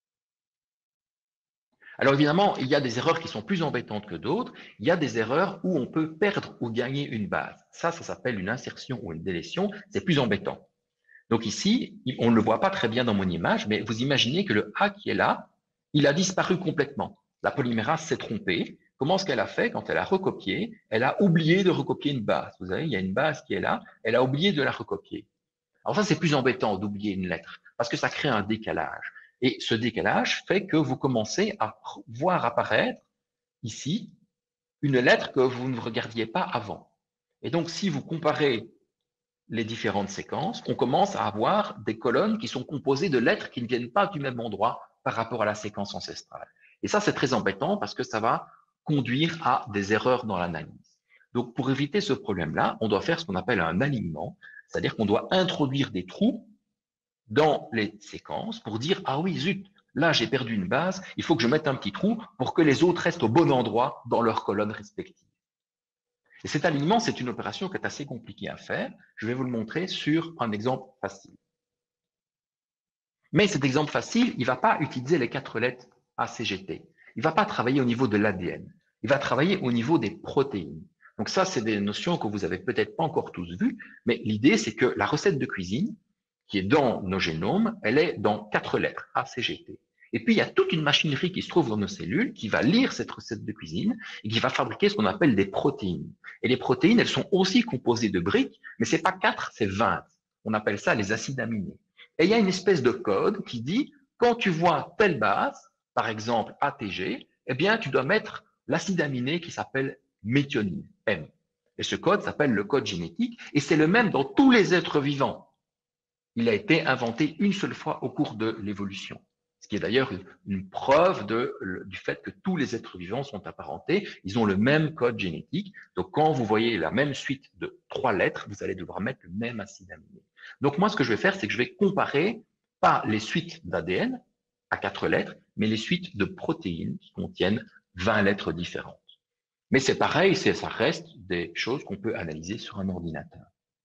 Speaker 2: Alors évidemment, il y a des erreurs qui sont plus embêtantes que d'autres. Il y a des erreurs où on peut perdre ou gagner une base. Ça s'appelle une insertion ou une délétion. C'est plus embêtant. Donc ici, on ne le voit pas très bien dans mon image, mais vous imaginez que le A qui est là, il a disparu complètement. La polymérase s'est trompée. Comment est-ce qu'elle a fait quand elle a recopié? Elle a oublié de recopier une base. Vous savez, il y a une base qui est là, elle a oublié de la recopier. Alors ça, c'est plus embêtant d'oublier une lettre, parce que ça crée un décalage. Et ce décalage fait que vous commencez à voir apparaître ici une lettre que vous ne regardiez pas avant. Et donc, si vous comparez les différentes séquences, on commence à avoir des colonnes qui sont composées de lettres qui ne viennent pas du même endroit par rapport à la séquence ancestrale. Et ça, c'est très embêtant parce que ça va conduire à des erreurs dans l'analyse. Donc, pour éviter ce problème-là, on doit faire ce qu'on appelle un alignement, c'est-à-dire qu'on doit introduire des trous dans les séquences pour dire, ah oui, zut, là, j'ai perdu une base, il faut que je mette un petit trou pour que les autres restent au bon endroit dans leurs colonnes respectives. Et cet alignement, c'est une opération qui est assez compliquée à faire. Je vais vous le montrer sur un exemple facile. Mais cet exemple facile, il ne va pas utiliser les 4 lettres ACGT. Il ne va pas travailler au niveau de l'ADN. Il va travailler au niveau des protéines. Donc ça, c'est des notions que vous avez peut-être pas encore tous vues, mais l'idée, c'est que la recette de cuisine, qui est dans nos génomes, elle est dans 4 lettres, A, C, G, T. Et puis, il y a toute une machinerie qui se trouve dans nos cellules qui va lire cette recette de cuisine et qui va fabriquer ce qu'on appelle des protéines. Et les protéines, elles sont aussi composées de briques, mais c'est pas 4, c'est 20. On appelle ça les acides aminés. Et il y a une espèce de code qui dit, quand tu vois telle base, par exemple ATG, eh bien, tu dois mettre l'acide aminé qui s'appelle méthionine, M. Et ce code s'appelle le code génétique, et c'est le même dans tous les êtres vivants. Il a été inventé une seule fois au cours de l'évolution. Ce qui est d'ailleurs une preuve du fait que tous les êtres vivants sont apparentés. Ils ont le même code génétique. Donc, quand vous voyez la même suite de 3 lettres, vous allez devoir mettre le même acide aminé. Donc, moi, ce que je vais faire, c'est que je vais comparer pas les suites d'ADN à 4 lettres, mais les suites de protéines qui contiennent 20 lettres différentes. Mais c'est pareil, ça reste des choses qu'on peut analyser sur un ordinateur.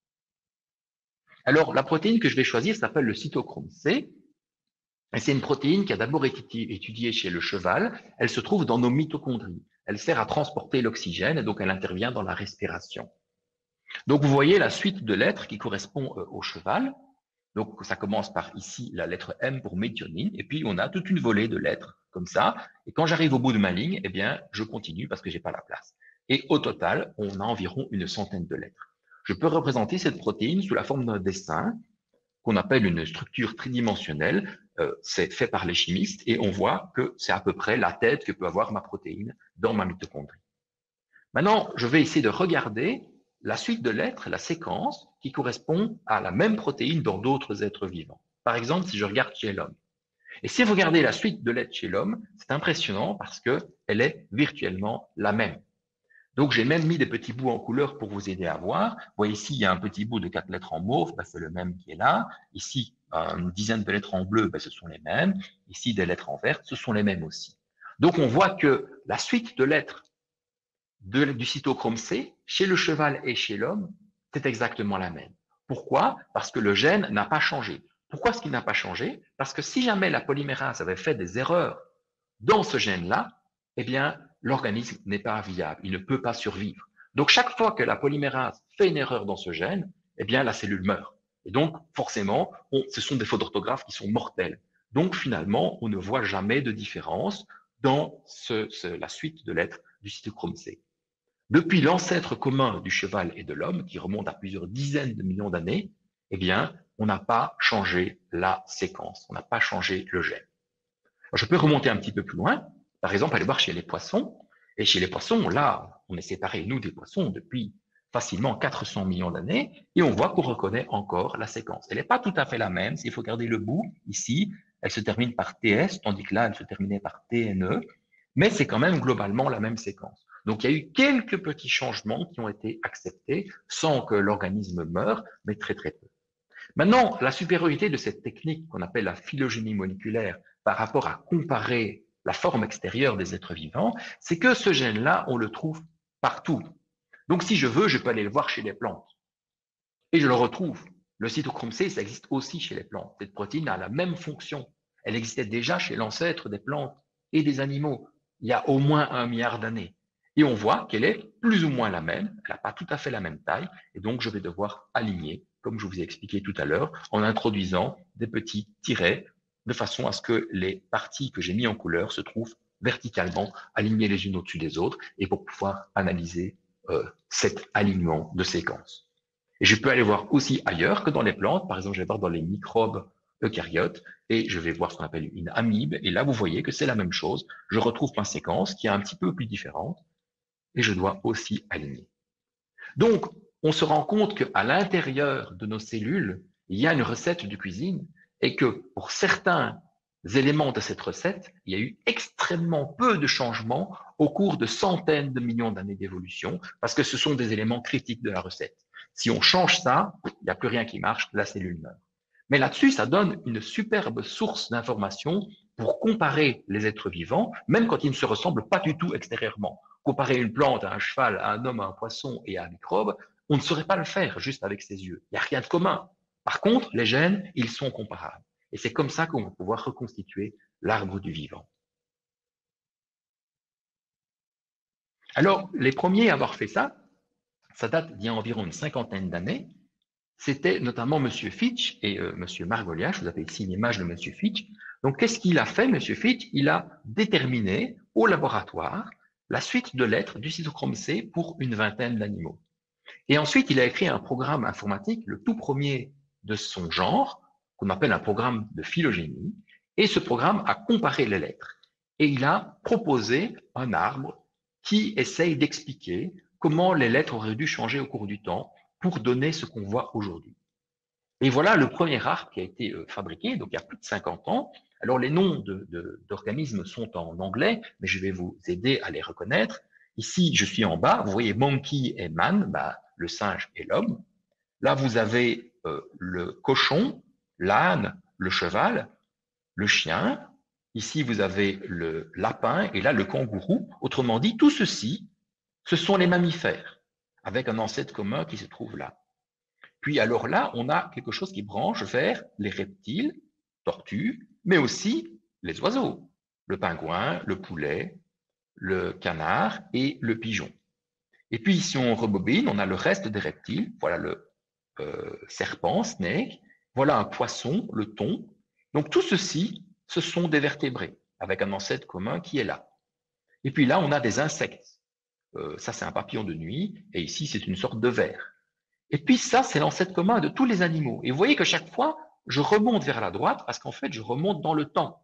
Speaker 2: Alors, la protéine que je vais choisir s'appelle le cytochrome C. Et c'est une protéine qui a d'abord été étudiée chez le cheval. Elle se trouve dans nos mitochondries. Elle sert à transporter l'oxygène et donc elle intervient dans la respiration. Donc, vous voyez la suite de lettres qui correspond au cheval. Donc, ça commence par ici la lettre M pour méthionine. Et puis, on a toute une volée de lettres comme ça. Et quand j'arrive au bout de ma ligne, eh bien, je continue parce que j'ai pas la place. Et au total, on a environ une centaine de lettres. Je peux représenter cette protéine sous la forme d'un dessin qu'on appelle une structure tridimensionnelle. C'est fait par les chimistes et on voit que c'est à peu près la tête que peut avoir ma protéine dans ma mitochondrie. Maintenant, je vais essayer de regarder la suite de lettres, la séquence qui correspond à la même protéine dans d'autres êtres vivants. Par exemple, si je regarde chez l'homme. Et si vous regardez la suite de lettres chez l'homme, c'est impressionnant parce qu'elle est virtuellement la même. Donc, j'ai même mis des petits bouts en couleur pour vous aider à voir. Vous voyez ici, il y a un petit bout de 4 lettres en mauve, ben, c'est le même qui est là. Ici, une dizaine de lettres en bleu, ben, ce sont les mêmes. Ici, des lettres en vert, ce sont les mêmes aussi. Donc, on voit que la suite de lettres du cytochrome C, chez le cheval et chez l'homme, c'est exactement la même. Pourquoi? Parce que le gène n'a pas changé. Pourquoi est-ce qu'il n'a pas changé? Parce que si jamais la polymérase avait fait des erreurs dans ce gène-là, eh bien, l'organisme n'est pas viable, il ne peut pas survivre. Donc, chaque fois que la polymérase fait une erreur dans ce gène, eh bien, la cellule meurt. Et donc, forcément, ce sont des fautes d'orthographe qui sont mortelles. Donc, finalement, on ne voit jamais de différence dans la suite de lettres du cytochrome C. Depuis l'ancêtre commun du cheval et de l'homme, qui remonte à plusieurs dizaines de millions d'années, eh bien, on n'a pas changé la séquence, on n'a pas changé le gène. Alors, je peux remonter un petit peu plus loin, par exemple, aller voir chez les poissons. Et chez les poissons, là, on est séparés, nous, des poissons, depuis facilement 400 millions d'années, et on voit qu'on reconnaît encore la séquence. Elle n'est pas tout à fait la même, s'il faut garder le bout, ici, elle se termine par TS, tandis que là, elle se terminait par TNE, mais c'est quand même globalement la même séquence. Donc, il y a eu quelques petits changements qui ont été acceptés sans que l'organisme meure, mais très très peu. Maintenant, la supériorité de cette technique qu'on appelle la phylogénie moléculaire par rapport à comparer la forme extérieure des êtres vivants, c'est que ce gène-là, on le trouve partout. Donc, si je veux, je peux aller le voir chez les plantes. Et je le retrouve. Le cytochrome C, ça existe aussi chez les plantes. Cette protéine a la même fonction. Elle existait déjà chez l'ancêtre des plantes et des animaux, il y a au moins 1 milliard d'années. Et on voit qu'elle est plus ou moins la même, elle n'a pas tout à fait la même taille, et donc je vais devoir aligner, comme je vous ai expliqué tout à l'heure, en introduisant des petits tirets, de façon à ce que les parties que j'ai mis en couleur se trouvent verticalement alignées les unes au-dessus des autres, et pour pouvoir analyser cet alignement de séquences. Et je peux aller voir aussi ailleurs que dans les plantes. Par exemple, je vais voir dans les microbes eucaryotes et je vais voir ce qu'on appelle une amibe. Et là, vous voyez que c'est la même chose. Je retrouve ma séquence qui est un petit peu plus différente et je dois aussi aligner. Donc, on se rend compte qu'à l'intérieur de nos cellules, il y a une recette de cuisine et que pour certains éléments de cette recette, il y a eu extrêmement peu de changements au cours de centaines de millions d'années d'évolution parce que ce sont des éléments critiques de la recette. Si on change ça, il n'y a plus rien qui marche, la cellule meurt. Mais là-dessus, ça donne une superbe source d'informations pour comparer les êtres vivants, même quand ils ne se ressemblent pas du tout extérieurement. Comparer une plante à un cheval, à un homme, à un poisson et à un microbe, on ne saurait pas le faire juste avec ses yeux. Il n'y a rien de commun. Par contre, les gènes, ils sont comparables. Et c'est comme ça qu'on va pouvoir reconstituer l'arbre du vivant. Alors, les premiers à avoir fait ça, ça date d'il y a environ une cinquantaine d'années. c'était notamment M. Fitch et M. Margoliouth. Vous avez ici l'image de M. Fitch. Donc, qu'est-ce qu'il a fait, M. Fitch? Il a déterminé au laboratoire la suite de lettres du cytochrome C pour une vingtaine d'animaux. Et ensuite, il a écrit un programme informatique, le tout premier de son genre, qu'on appelle un programme de phylogénie. Et ce programme a comparé les lettres. Et il a proposé un arbre qui essaye d'expliquer comment les lettres auraient dû changer au cours du temps pour donner ce qu'on voit aujourd'hui. Et voilà le premier arbre qui a été fabriqué, donc il y a plus de 50 ans. Alors les noms d'organismes sont en anglais, mais je vais vous aider à les reconnaître. Ici, je suis en bas, vous voyez monkey et man, bah, le singe et l'homme. Là, vous avez le cochon, l'âne, le cheval, le chien. Ici, vous avez le lapin et là, le kangourou. Autrement dit, tout ceci, ce sont les mammifères, avec un ancêtre commun qui se trouve là. Puis alors là, on a quelque chose qui branche vers les reptiles, tortues, mais aussi les oiseaux, le pingouin, le poulet, le canard et le pigeon. Et puis si on rebobine, on a le reste des reptiles, voilà le serpent, snake, voilà un poisson, le thon. Donc tout ceci, ce sont des vertébrés, avec un ancêtre commun qui est là. Et puis là, on a des insectes. Ça, c'est un papillon de nuit, et ici, c'est une sorte de ver. Et puis ça, c'est l'ancêtre commun de tous les animaux. Et vous voyez que chaque fois, je remonte vers la droite parce qu'en fait, je remonte dans le temps.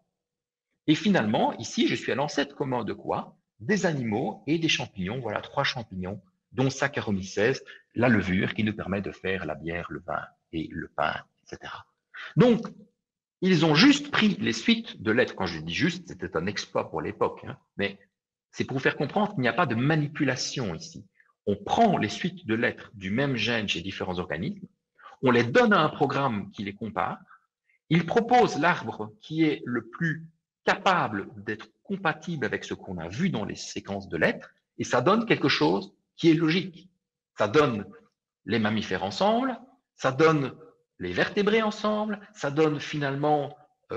Speaker 2: Et finalement, ici, je suis à l'ancêtre commun de quoi? Des animaux et des champignons. Voilà 3 champignons, dont Saccharomyces, la levure qui nous permet de faire la bière, le vin et le pain, etc. Donc, ils ont juste pris les suites de lettres. Quand je dis juste, c'était un exploit pour l'époque, hein, mais c'est pour vous faire comprendre qu'il n'y a pas de manipulation ici. On prend les suites de lettres du même gène chez différents organismes, on les donne à un programme qui les compare, il propose l'arbre qui est le plus capable d'être compatible avec ce qu'on a vu dans les séquences de lettres, et ça donne quelque chose qui est logique. Ça donne les mammifères ensemble, ça donne les vertébrés ensemble, ça donne finalement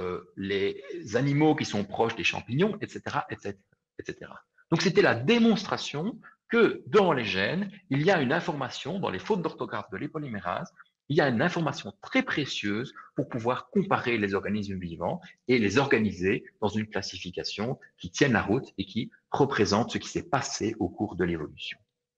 Speaker 2: les animaux qui sont proches des champignons, etc., etc., etc. Donc c'était la démonstration que dans les gènes, il y a une information, dans les fautes d'orthographe de l'épolymérase, il y a une information très précieuse pour pouvoir comparer les organismes vivants et les organiser dans une classification qui tienne la route et qui représente ce qui s'est passé au cours de l'évolution.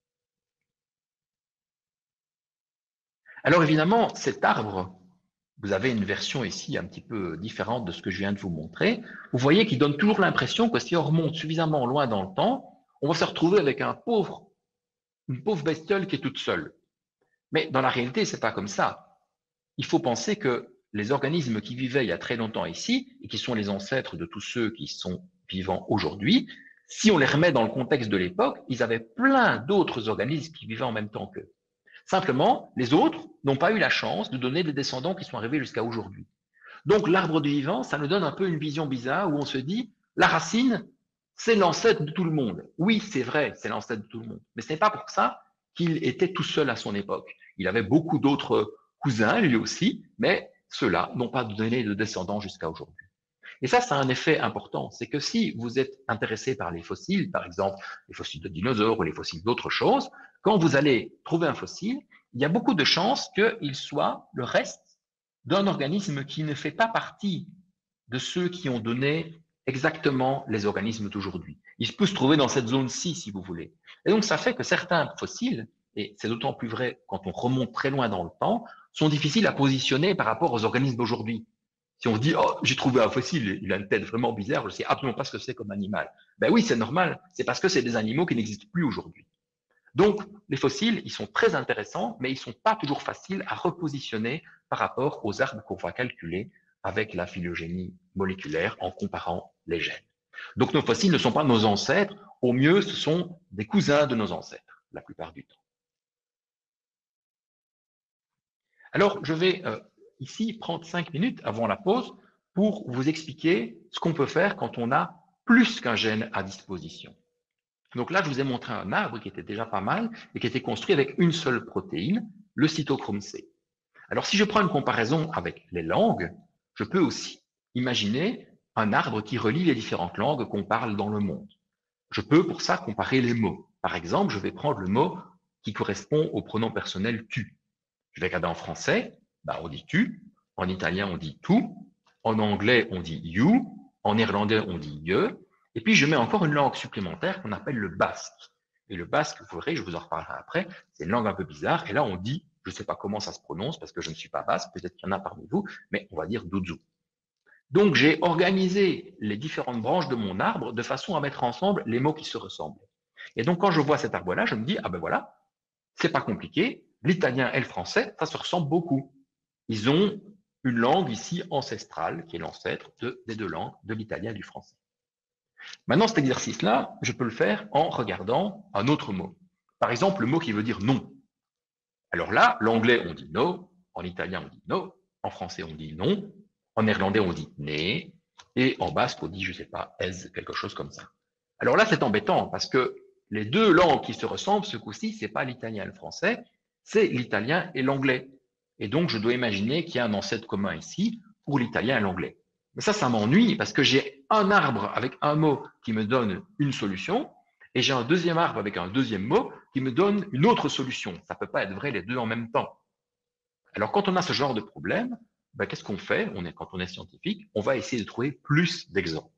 Speaker 2: Alors évidemment, cet arbre, vous avez une version ici un petit peu différente de ce que je viens de vous montrer. Vous voyez qu'il donne toujours l'impression que si on remonte suffisamment loin dans le temps, on va se retrouver avec une pauvre bestiole qui est toute seule. Mais dans la réalité, c'est pas comme ça. Il faut penser que les organismes qui vivaient il y a très longtemps ici, et qui sont les ancêtres de tous ceux qui sont vivants aujourd'hui, si on les remet dans le contexte de l'époque, ils avaient plein d'autres organismes qui vivaient en même temps qu'eux. Simplement, les autres n'ont pas eu la chance de donner des descendants qui sont arrivés jusqu'à aujourd'hui. Donc, l'arbre du vivant, ça nous donne un peu une vision bizarre où on se dit, la racine, c'est l'ancêtre de tout le monde. Oui, c'est vrai, c'est l'ancêtre de tout le monde. Mais ce n'est pas pour ça qu'il était tout seul à son époque. Il avait beaucoup d'autres cousins, lui aussi, mais ceux-là n'ont pas donné de descendants jusqu'à aujourd'hui. Et ça a un effet important. C'est que si vous êtes intéressé par les fossiles, par exemple les fossiles de dinosaures ou les fossiles d'autres choses, quand vous allez trouver un fossile, il y a beaucoup de chances qu'il soit le reste d'un organisme qui ne fait pas partie de ceux qui ont donné exactement les organismes d'aujourd'hui. Il peut se trouver dans cette zone-ci, si vous voulez. Et donc, ça fait que certains fossiles, et c'est d'autant plus vrai quand on remonte très loin dans le temps, sont difficiles à positionner par rapport aux organismes d'aujourd'hui. Si on se dit, oh, j'ai trouvé un fossile, il a une tête vraiment bizarre, je ne sais absolument pas ce que c'est comme animal. Ben oui, c'est normal, c'est parce que c'est des animaux qui n'existent plus aujourd'hui. Donc, les fossiles, ils sont très intéressants, mais ils ne sont pas toujours faciles à repositionner par rapport aux arbres qu'on va calculer avec la phylogénie moléculaire en comparant les gènes. Donc, nos fossiles ne sont pas nos ancêtres, au mieux, ce sont des cousins de nos ancêtres, la plupart du temps. Alors, je vais ici prendre 5 minutes avant la pause pour vous expliquer ce qu'on peut faire quand on a plus qu'un gène à disposition. Donc là, je vous ai montré un arbre qui était déjà pas mal et qui était construit avec une seule protéine, le cytochrome C. Alors, si je prends une comparaison avec les langues, je peux aussi imaginer un arbre qui relie les différentes langues qu'on parle dans le monde. Je peux pour ça comparer les mots. Par exemple, je vais prendre le mot qui correspond au pronom personnel tu. Je vais regarder en français, bah, on dit tu, en italien on dit tu, en anglais on dit you, en néerlandais on dit ye, et puis je mets encore une langue supplémentaire qu'on appelle le basque. Et le basque, vous verrez, je vous en reparlerai après, c'est une langue un peu bizarre, et là on dit, je ne sais pas comment ça se prononce parce que je ne suis pas basque, peut-être qu'il y en a parmi vous, mais on va dire doudou. Donc j'ai organisé les différentes branches de mon arbre de façon à mettre ensemble les mots qui se ressemblent. Et donc quand je vois cet arbre-là, je me dis, ah ben voilà, c'est pas compliqué, l'italien et le français, ça se ressemble beaucoup. Ils ont une langue ici ancestrale, qui est l'ancêtre des deux langues, de l'italien et du français. Maintenant, cet exercice-là, je peux le faire en regardant un autre mot. Par exemple, le mot qui veut dire non. Alors là, l'anglais, on dit no, en italien, on dit no, en français, on dit non, en néerlandais, on dit né, et en basque, on dit, je ne sais pas, ez, quelque chose comme ça. Alors là, c'est embêtant, parce que les deux langues qui se ressemblent, ce coup-ci, ce n'est pas l'italien et le français, c'est l'italien et l'anglais. Et donc, je dois imaginer qu'il y a un ancêtre commun ici pour l'italien et l'anglais. Mais ça m'ennuie parce que j'ai un arbre avec un mot qui me donne une solution et j'ai un deuxième arbre avec un deuxième mot qui me donne une autre solution. Ça ne peut pas être vrai les deux en même temps. Alors, quand on a ce genre de problème, ben, qu'est-ce qu'on fait? Quand on est scientifique, on va essayer de trouver plus d'exemples.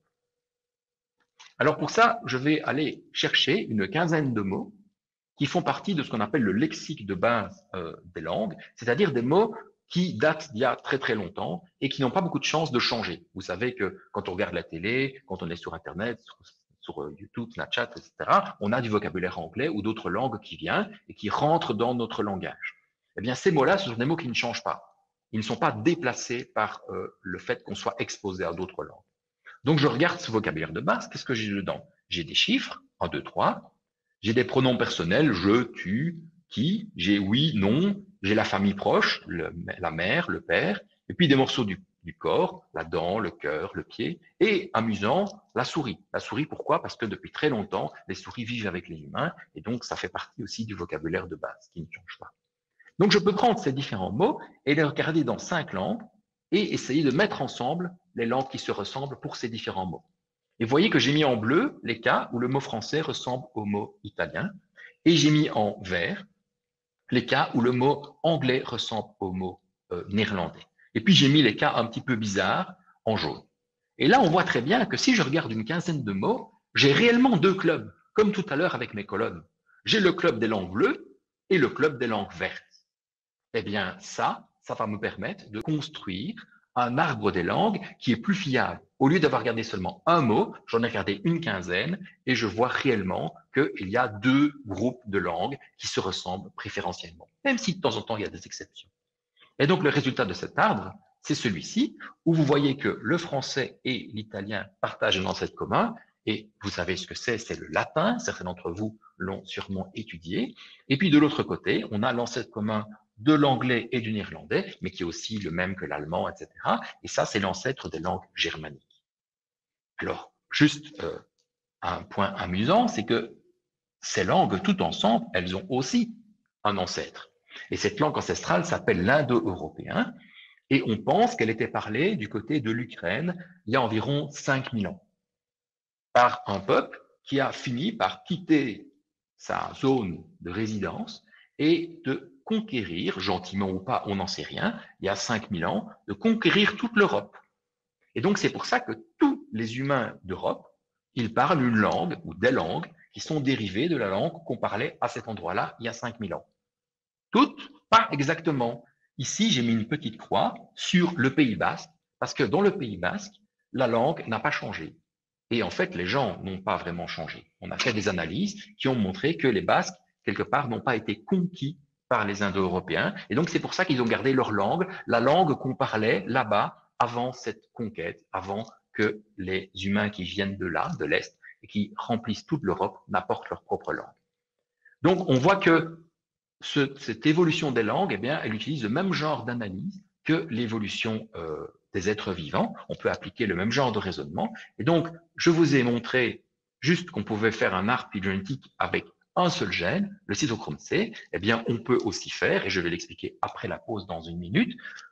Speaker 2: Alors, pour ça, je vais aller chercher une quinzaine de mots qui font partie de ce qu'on appelle le lexique de base des langues, c'est-à-dire des mots qui datent d'il y a très très longtemps et qui n'ont pas beaucoup de chances de changer. Vous savez que quand on regarde la télé, quand on est sur Internet, sur YouTube, Snapchat, etc., on a du vocabulaire anglais ou d'autres langues qui viennent et qui rentrent dans notre langage. Eh bien, ces mots-là, ce sont des mots qui ne changent pas. Ils ne sont pas déplacés par le fait qu'on soit exposé à d'autres langues. Donc, je regarde ce vocabulaire de base. Qu'est-ce que j'ai dedans? J'ai des chiffres, 1, 2, 3. J'ai des pronoms personnels, je, tu, qui. J'ai oui, non. J'ai la famille proche, la mère, le père. Et puis des morceaux du corps, la dent, le cœur, le pied. Et amusant, la souris. La souris, pourquoi? Parce que depuis très longtemps, les souris vivent avec les humains. Et donc, ça fait partie aussi du vocabulaire de base qui ne change pas. Donc, je peux prendre ces différents mots et les regarder dans 5 langues et essayer de mettre ensemble les langues qui se ressemblent pour ces différents mots. Et vous voyez que j'ai mis en bleu les cas où le mot français ressemble au mot italien, et j'ai mis en vert les cas où le mot anglais ressemble au mot néerlandais. Et puis j'ai mis les cas un petit peu bizarres en jaune. Et là, on voit très bien que si je regarde une quinzaine de mots, j'ai réellement 2 clubs, comme tout à l'heure avec mes colonnes. J'ai le club des langues bleues et le club des langues vertes. Eh bien, ça va me permettre de construire un arbre des langues qui est plus fiable. Au lieu d'avoir regardé seulement un mot, j'en ai regardé une quinzaine et je vois réellement qu'il y a 2 groupes de langues qui se ressemblent préférentiellement, même si de temps en temps il y a des exceptions. Et donc le résultat de cet arbre, c'est celui-ci, où vous voyez que le français et l'italien partagent un ancêtre commun, et vous savez ce que c'est le latin, certains d'entre vous l'ont sûrement étudié. Et puis de l'autre côté, on a l'ancêtre commun de l'anglais et du néerlandais, mais qui est aussi le même que l'allemand, etc. Et ça, c'est l'ancêtre des langues germaniques. Alors, juste un point amusant, c'est que ces langues, toutes ensemble, elles ont aussi un ancêtre. Et cette langue ancestrale s'appelle l'indo-européen, et on pense qu'elle était parlée du côté de l'Ukraine il y a environ 5000 ans, par un peuple qui a fini par quitter sa zone de résidence et de conquérir, gentiment ou pas, on n'en sait rien, il y a 5000 ans, de conquérir toute l'Europe. Et donc c'est pour ça que tous les humains d'Europe, ils parlent une langue ou des langues qui sont dérivées de la langue qu'on parlait à cet endroit-là il y a 5000 ans. Toutes, pas exactement. Ici, j'ai mis une petite croix sur le Pays basque, parce que dans le Pays basque, la langue n'a pas changé. Et en fait, les gens n'ont pas vraiment changé. On a fait des analyses qui ont montré que les Basques, quelque part, n'ont pas été conquis par les Indo-Européens. Et donc, c'est pour ça qu'ils ont gardé leur langue, la langue qu'on parlait là-bas avant cette conquête, avant que les humains qui viennent de là, de l'Est, et qui remplissent toute l'Europe, n'apportent leur propre langue. Donc, on voit que cette évolution des langues, eh bien, elle utilise le même genre d'analyse que l'évolution des êtres vivants. On peut appliquer le même genre de raisonnement. Et donc, je vous ai montré juste qu'on pouvait faire un arbre phylogénétique avec un seul gène, le cytochrome C. Eh bien, on peut aussi faire, et je vais l'expliquer après la pause dans une minute,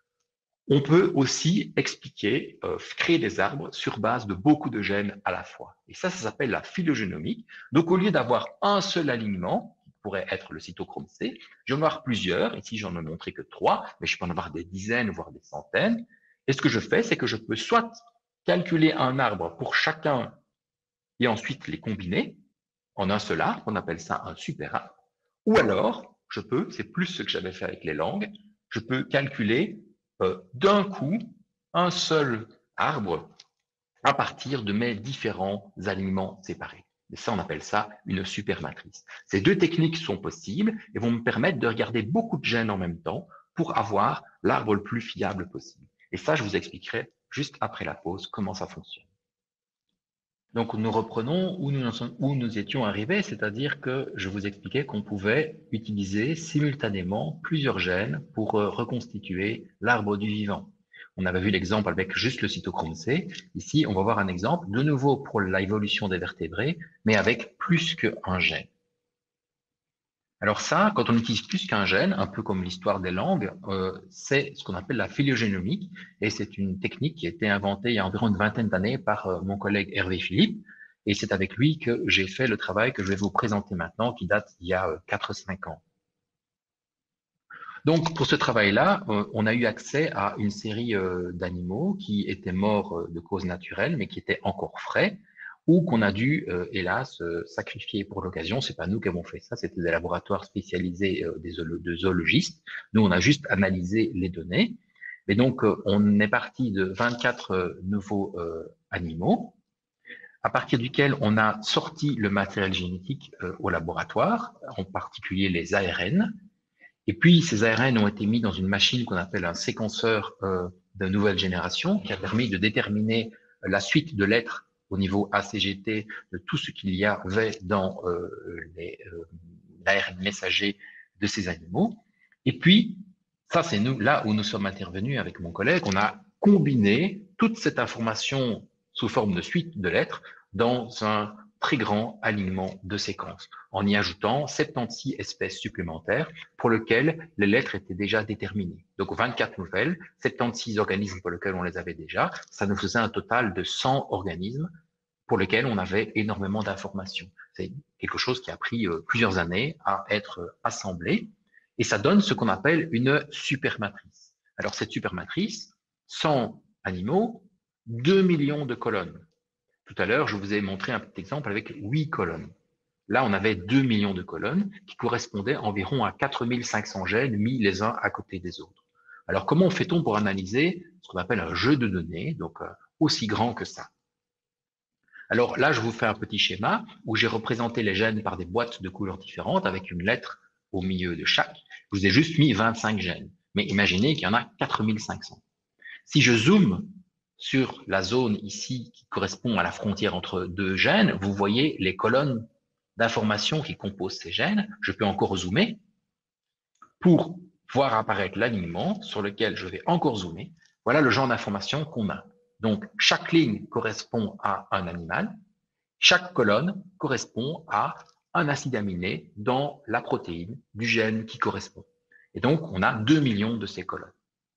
Speaker 2: on peut aussi expliquer, créer des arbres sur base de beaucoup de gènes à la fois. Et ça s'appelle la phylogénomique. Donc, au lieu d'avoir un seul alignement, pourrait être le cytochrome C. Je vais en avoir plusieurs. Ici, j'en ai montré que 3, mais je peux en avoir des dizaines, voire des centaines. Et ce que je fais, c'est que je peux soit calculer un arbre pour chacun et ensuite les combiner en un seul arbre, on appelle ça un super arbre. Ou alors, je peux, c'est plus ce que j'avais fait avec les langues, je peux calculer d'un coup un seul arbre à partir de mes différents alignements séparés. Et ça, on appelle ça une supermatrice. Ces deux techniques sont possibles et vont me permettre de regarder beaucoup de gènes en même temps pour avoir l'arbre le plus fiable possible. Et ça, je vous expliquerai juste après la pause comment ça fonctionne. Donc, nous reprenons où nous étions arrivés, c'est-à-dire que je vous expliquais qu'on pouvait utiliser simultanément plusieurs gènes pour reconstituer l'arbre du vivant. On avait vu l'exemple avec juste le cytochrome C. Ici, on va voir un exemple, de nouveau pour l'évolution des vertébrés, mais avec plus qu'un gène. Alors ça, quand on utilise plus qu'un gène, un peu comme l'histoire des langues, c'est ce qu'on appelle la phylogénomique, et c'est une technique qui a été inventée il y a environ une vingtaine d'années par mon collègue Hervé Philippe, et c'est avec lui que j'ai fait le travail que je vais vous présenter maintenant, qui date il y a 4-5 ans. Donc pour ce travail-là, on a eu accès à une série d'animaux qui étaient morts de cause naturelle, mais qui étaient encore frais, ou qu'on a dû, hélas, sacrifier pour l'occasion. C'est pas nous qui avons fait ça, c'était des laboratoires spécialisés de zoologistes. Nous, on a juste analysé les données. Et donc, on est parti de 24 nouveaux animaux, à partir duquel on a sorti le matériel génétique au laboratoire, en particulier les ARN. Et puis, ces ARN ont été mis dans une machine qu'on appelle un séquenceur de nouvelle génération, qui a permis de déterminer la suite de lettres au niveau ACGT de tout ce qu'il y avait dans l'ARN messager de ces animaux. Et puis, ça, c'est nous, là où nous sommes intervenus avec mon collègue, on a combiné toute cette information sous forme de suite de lettres dans un très grand alignement de séquences, en y ajoutant 76 espèces supplémentaires pour lesquelles les lettres étaient déjà déterminées. Donc 24 nouvelles, 76 organismes pour lesquels on les avait déjà, ça nous faisait un total de 100 organismes pour lesquels on avait énormément d'informations. C'est quelque chose qui a pris plusieurs années à être assemblé, et ça donne ce qu'on appelle une supermatrice. Alors cette supermatrice, 100 animaux, 2 millions de colonnes. Tout à l'heure, je vous ai montré un petit exemple avec 8 colonnes. Là, on avait 2 millions de colonnes qui correspondaient environ à 4500 gènes mis les uns à côté des autres. Alors, comment fait-on pour analyser ce qu'on appelle un jeu de données, donc aussi grand que ça? Alors là, je vous fais un petit schéma où j'ai représenté les gènes par des boîtes de couleurs différentes avec une lettre au milieu de chaque. Je vous ai juste mis 25 gènes, mais imaginez qu'il y en a 4500. Si je zoome sur la zone ici qui correspond à la frontière entre deux gènes, vous voyez les colonnes d'informations qui composent ces gènes. Je peux encore zoomer pour voir apparaître l'alignement sur lequel je vais encore zoomer. Voilà le genre d'informations qu'on a. Donc, chaque ligne correspond à un animal. Chaque colonne correspond à un acide aminé dans la protéine du gène qui correspond. Et donc, on a 2 millions de ces colonnes.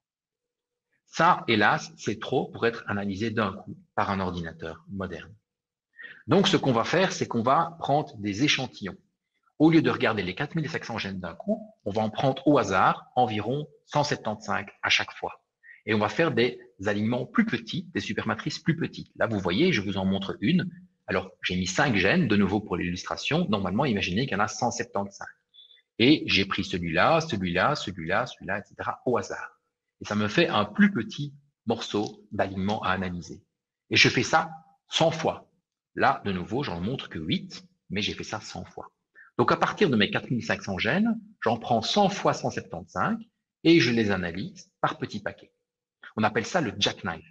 Speaker 2: Ça, hélas, c'est trop pour être analysé d'un coup par un ordinateur moderne. Donc, ce qu'on va faire, c'est qu'on va prendre des échantillons. Au lieu de regarder les 4500 gènes d'un coup, on va en prendre au hasard environ 175 à chaque fois. Et on va faire des alignements plus petits, des supermatrices plus petites. Là, vous voyez, je vous en montre une. Alors, j'ai mis 5 gènes, de nouveau pour l'illustration. Normalement, imaginez qu'il y en a 175. Et j'ai pris celui-là, celui-là, celui-là, celui-là, etc. au hasard. Et ça me fait un plus petit morceau d'alignement à analyser. Et je fais ça 100 fois. Là, de nouveau, j'en montre que 8, mais j'ai fait ça 100 fois. Donc, à partir de mes 4500 gènes, j'en prends 100 fois 175 et je les analyse par petits paquets. On appelle ça le jackknife.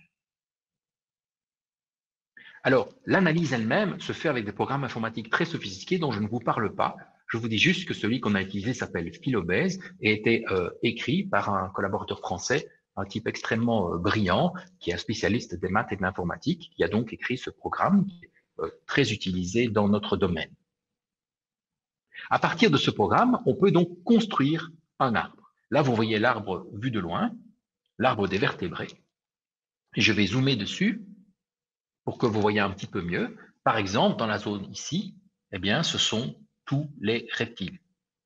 Speaker 2: Alors, l'analyse elle-même se fait avec des programmes informatiques très sophistiqués dont je ne vous parle pas. Je vous dis juste que celui qu'on a utilisé s'appelle Philobase et a été écrit par un collaborateur français, un type extrêmement brillant, qui est un spécialiste des maths et de l'informatique, qui a donc écrit ce programme qui est très utilisé dans notre domaine. À partir de ce programme, on peut donc construire un arbre. Là, vous voyez l'arbre vu de loin, l'arbre des vertébrés. Et je vais zoomer dessus pour que vous voyez un petit peu mieux. Par exemple, dans la zone ici, eh bien, ce sont tous les reptiles.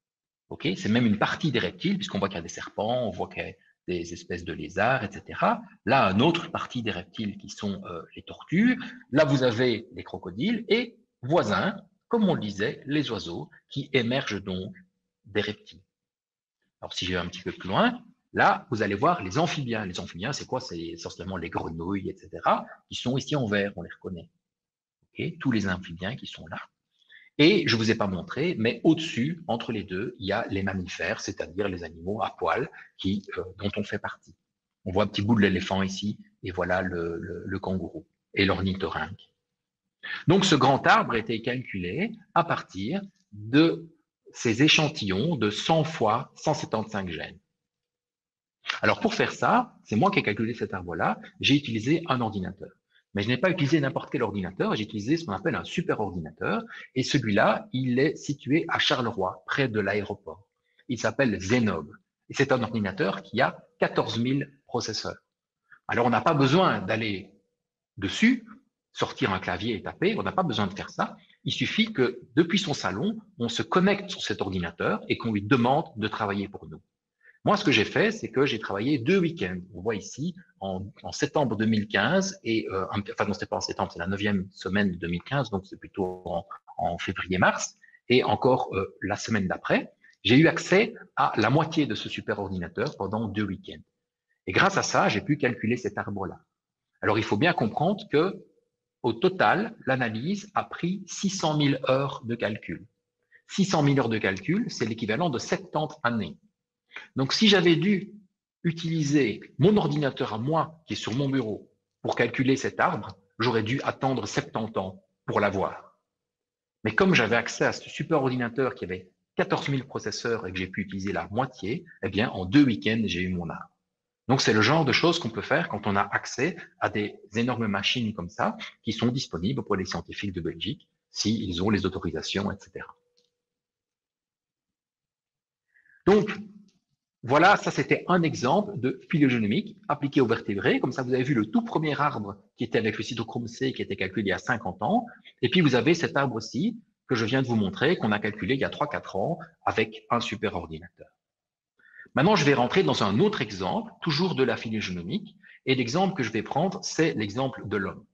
Speaker 2: Ok, c'est même une partie des reptiles, puisqu'on voit qu'il y a des serpents, on voit qu'il y a des espèces de lézards, etc. Là, une autre partie des reptiles qui sont les tortues. Là, vous avez les crocodiles et voisins, comme on le disait, les oiseaux, qui émergent donc des reptiles. Alors, si je vais un petit peu plus loin, là, vous allez voir les amphibiens. Les amphibiens, c'est quoi? C'est essentiellement les grenouilles, etc., qui sont ici en vert, on les reconnaît. Okay, tous les amphibiens qui sont là. Et je ne vous ai pas montré, mais au-dessus, entre les deux, il y a les mammifères, c'est-à-dire les animaux à poil dont on fait partie. On voit un petit bout de l'éléphant ici, et voilà le kangourou et l'ornithorynque. Donc ce grand arbre a été calculé à partir de ces échantillons de 100 fois 175 gènes. Alors pour faire ça, c'est moi qui ai calculé cet arbre-là, j'ai utilisé un ordinateur. Mais je n'ai pas utilisé n'importe quel ordinateur, j'ai utilisé ce qu'on appelle un superordinateur, et celui-là, il est situé à Charleroi, près de l'aéroport. Il s'appelle Zenob, et c'est un ordinateur qui a 14 000 processeurs. Alors on n'a pas besoin d'aller dessus, sortir un clavier et taper, on n'a pas besoin de faire ça. Il suffit que depuis son salon, on se connecte sur cet ordinateur et qu'on lui demande de travailler pour nous. Moi, ce que j'ai fait, c'est que j'ai travaillé 2 week-ends. On voit ici, en septembre 2015, enfin non, c'était pas en septembre, c'est la 9e semaine de 2015, donc c'est plutôt en février-mars, et encore la semaine d'après, j'ai eu accès à la moitié de ce super ordinateur pendant 2 week-ends. Et grâce à ça, j'ai pu calculer cet arbre-là. Alors, il faut bien comprendre que, au total, l'analyse a pris 600 000 heures de calcul. 600 000 heures de calcul, c'est l'équivalent de 70 années. Donc, si j'avais dû utiliser mon ordinateur à moi, qui est sur mon bureau, pour calculer cet arbre, j'aurais dû attendre 70 ans pour l'avoir. Mais comme j'avais accès à ce super ordinateur qui avait 14 000 processeurs et que j'ai pu utiliser la moitié, eh bien, en 2 week-ends, j'ai eu mon arbre. Donc, c'est le genre de choses qu'on peut faire quand on a accès à des énormes machines comme ça, qui sont disponibles pour les scientifiques de Belgique, s'ils ont les autorisations, etc. Donc, voilà, ça c'était un exemple de phylogénomique appliqué aux vertébrés. Comme ça, vous avez vu le tout premier arbre qui était avec le cytochrome C qui était calculé il y a 50 ans. Et puis, vous avez cet arbre-ci que je viens de vous montrer, qu'on a calculé il y a 3-4 ans avec un super ordinateur. Maintenant, je vais rentrer dans un autre exemple, toujours de la phylogénomique. Et l'exemple que je vais prendre, c'est l'exemple de l'homme.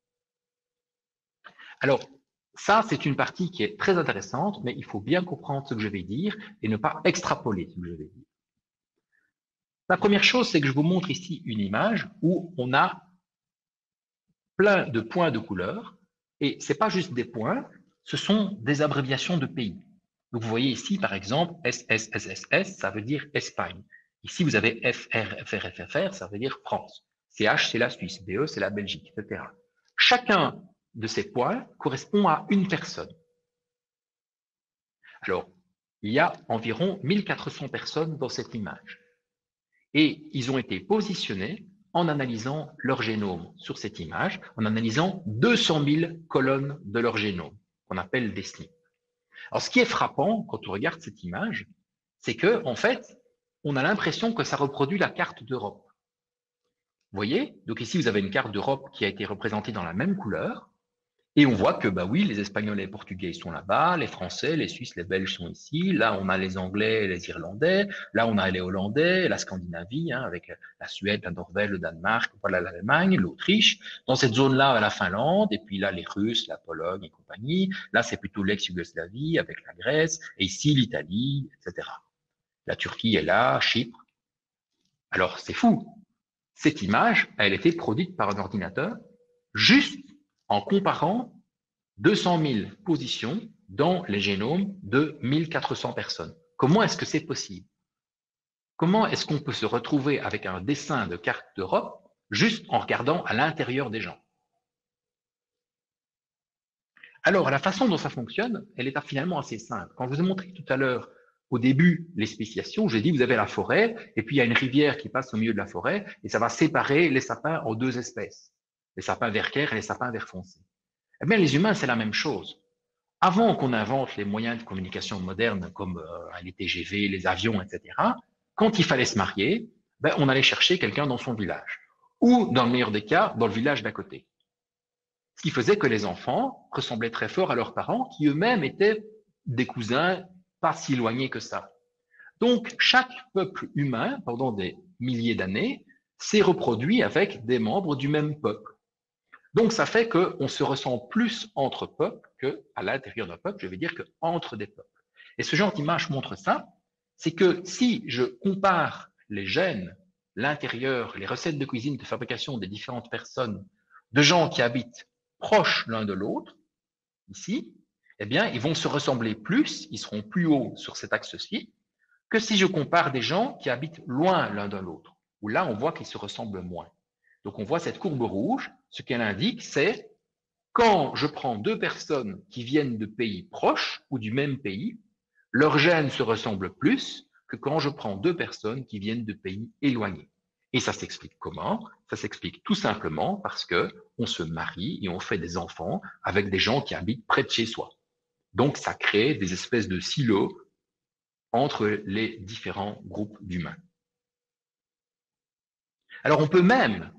Speaker 2: Alors, ça, c'est une partie qui est très intéressante, mais il faut bien comprendre ce que je vais dire et ne pas extrapoler ce que je vais dire. La première chose, c'est que je vous montre ici une image où on a plein de points de couleur, et ce n'est pas juste des points, ce sont des abréviations de pays. Donc, vous voyez ici, par exemple, SSSSS, ça veut dire Espagne. Ici, vous avez FR, ça veut dire France. CH, c'est la Suisse. BE, c'est la Belgique, etc. Chacun de ces points correspond à une personne. Alors, il y a environ 1400 personnes dans cette image. Et ils ont été positionnés en analysant leur génome sur cette image, en analysant 200 000 colonnes de leur génome, qu'on appelle des SNP. Alors, ce qui est frappant quand on regarde cette image, c'est que, en fait, on a l'impression que ça reproduit la carte d'Europe. Vous voyez? Donc ici, vous avez une carte d'Europe qui a été représentée dans la même couleur. Et on voit que, bah oui, les Espagnols et les Portugais sont là-bas, les Français, les Suisses, les Belges sont ici. Là, on a les Anglais et les Irlandais. Là, on a les Hollandais, la Scandinavie, hein, avec la Suède, la Norvège, le Danemark, voilà l'Allemagne, l'Autriche. Dans cette zone-là, la Finlande, et puis là, les Russes, la Pologne et compagnie. Là, c'est plutôt l'ex-Yougoslavie avec la Grèce, et ici, l'Italie, etc. La Turquie est là, Chypre. Alors, c'est fou. Cette image, elle a été produite par un ordinateur juste en comparant 200 000 positions dans les génomes de 1400 personnes. Comment est-ce que c'est possible? Comment est-ce qu'on peut se retrouver avec un dessin de carte d'Europe juste en regardant à l'intérieur des gens? Alors, la façon dont ça fonctionne, elle est finalement assez simple. Quand je vous ai montré tout à l'heure, au début, les spéciations, j'ai dit vous avez la forêt, et puis il y a une rivière qui passe au milieu de la forêt, et ça va séparer les sapins en 2 espèces, les sapins vert clair et les sapins vert foncé. Eh bien, les humains, c'est la même chose. Avant qu'on invente les moyens de communication modernes comme les TGV, les avions, etc., quand il fallait se marier, ben, on allait chercher quelqu'un dans son village. Ou, dans le meilleur des cas, dans le village d'à côté. Ce qui faisait que les enfants ressemblaient très fort à leurs parents, qui eux-mêmes étaient des cousins pas si éloignés que ça. Donc, chaque peuple humain, pendant des milliers d'années, s'est reproduit avec des membres du même peuple. Donc, ça fait qu'on se ressent plus entre peuples qu'à l'intérieur d'un peuple, je vais dire qu'entre des peuples. Et ce genre d'image montre ça, c'est que si je compare les gènes, l'intérieur, les recettes de cuisine, de fabrication des différentes personnes, de gens qui habitent proches l'un de l'autre, ici, eh bien, ils vont se ressembler plus, ils seront plus hauts sur cet axe-ci, que si je compare des gens qui habitent loin l'un de l'autre, où là, on voit qu'ils se ressemblent moins. Donc, on voit cette courbe rouge, ce qu'elle indique, c'est quand je prends deux personnes qui viennent de pays proches ou du même pays, leurs gènes se ressemblent plus que quand je prends deux personnes qui viennent de pays éloignés. Et ça s'explique comment? Ça s'explique tout simplement parce que on se marie et on fait des enfants avec des gens qui habitent près de chez soi. Donc, ça crée des espèces de silos entre les différents groupes d'humains. Alors, on peut même,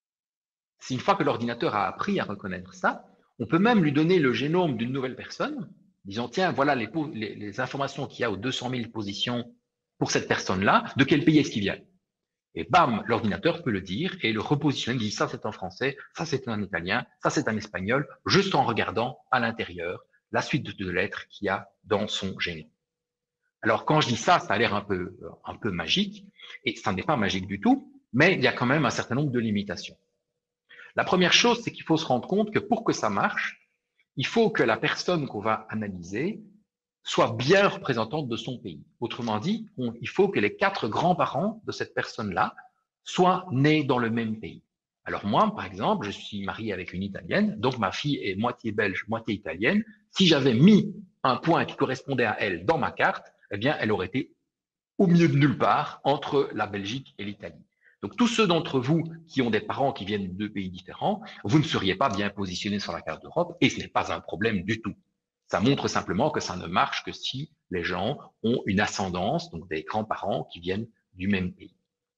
Speaker 2: si une fois que l'ordinateur a appris à reconnaître ça, on peut même lui donner le génome d'une nouvelle personne, disant, tiens, voilà les informations qu'il y a aux 200 000 positions pour cette personne-là, de quel pays est-ce qu'il vient? Et bam, l'ordinateur peut le dire et le repositionner, il dit, ça c'est un français, ça c'est un italien, ça c'est un espagnol, juste en regardant à l'intérieur la suite de lettres qu'il y a dans son génome. Alors, quand je dis ça, ça a l'air un peu magique, et ça n'est pas magique du tout, mais il y a quand même un certain nombre de limitations. La première chose, c'est qu'il faut se rendre compte que pour que ça marche, il faut que la personne qu'on va analyser soit bien représentante de son pays. Autrement dit, il faut que les 4 grands-parents de cette personne-là soient nés dans le même pays. Alors moi, par exemple, je suis marié avec une Italienne, donc ma fille est moitié belge, moitié italienne. Si j'avais mis un point qui correspondait à elle dans ma carte, eh bien, elle aurait été au milieu de nulle part entre la Belgique et l'Italie. Donc, tous ceux d'entre vous qui ont des parents qui viennent de 2 pays différents, vous ne seriez pas bien positionnés sur la carte d'Europe et ce n'est pas un problème du tout. Ça montre simplement que ça ne marche que si les gens ont une ascendance, donc des grands-parents qui viennent du même pays.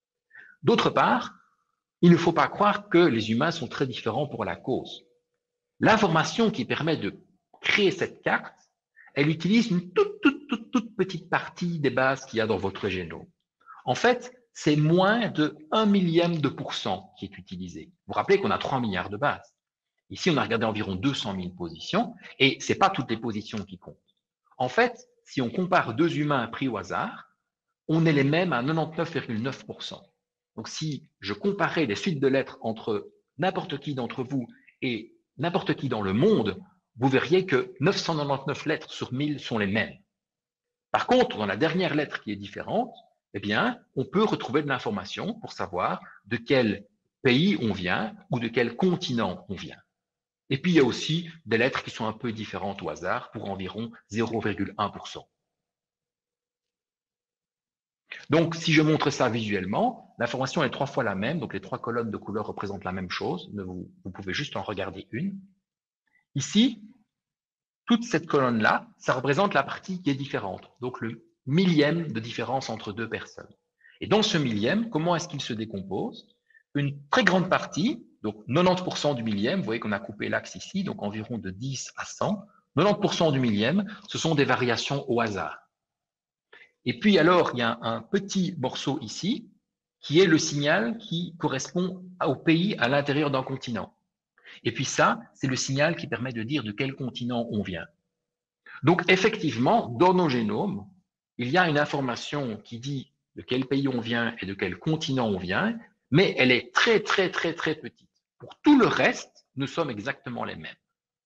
Speaker 2: D'autre part, il ne faut pas croire que les humains sont très différents pour la cause. L'information qui permet de créer cette carte, elle utilise une toute petite partie des bases qu'il y a dans votre génome. En fait, c'est moins de 1 millième de % qui est utilisé. Vous vous rappelez qu'on a 3 milliards de bases. Ici, on a regardé environ 200 000 positions, et ce n'est pas toutes les positions qui comptent. En fait, si on compare 2 humains pris au hasard, on est les mêmes à 99,9 %. Donc, si je comparais les suites de lettres entre n'importe qui d'entre vous et n'importe qui dans le monde, vous verriez que 999 lettres sur 1000 sont les mêmes. Par contre, dans la dernière lettre qui est différente, eh bien, on peut retrouver de l'information pour savoir de quel pays on vient ou de quel continent on vient. Et puis, il y a aussi des lettres qui sont un peu différentes au hasard pour environ 0,1 %. Donc, si je montre ça visuellement, l'information est 3 fois la même, donc les 3 colonnes de couleur représentent la même chose, vous pouvez juste en regarder une. Ici, toute cette colonne-là, ça représente la partie qui est différente, donc le millième de différence entre 2 personnes. Et dans ce millième, comment est-ce qu'il se décompose? Une très grande partie, donc 90% du millième, vous voyez qu'on a coupé l'axe ici, donc environ de 10 à 100, 90% du millième, ce sont des variations au hasard. Et puis alors, il y a un petit morceau ici, qui est le signal qui correspond au pays à l'intérieur d'un continent. Et puis ça, c'est le signal qui permet de dire de quel continent on vient. Donc effectivement, dans nos génomes, il y a une information qui dit de quel pays on vient et de quel continent on vient, mais elle est très petite. Pour tout le reste, nous sommes exactement les mêmes.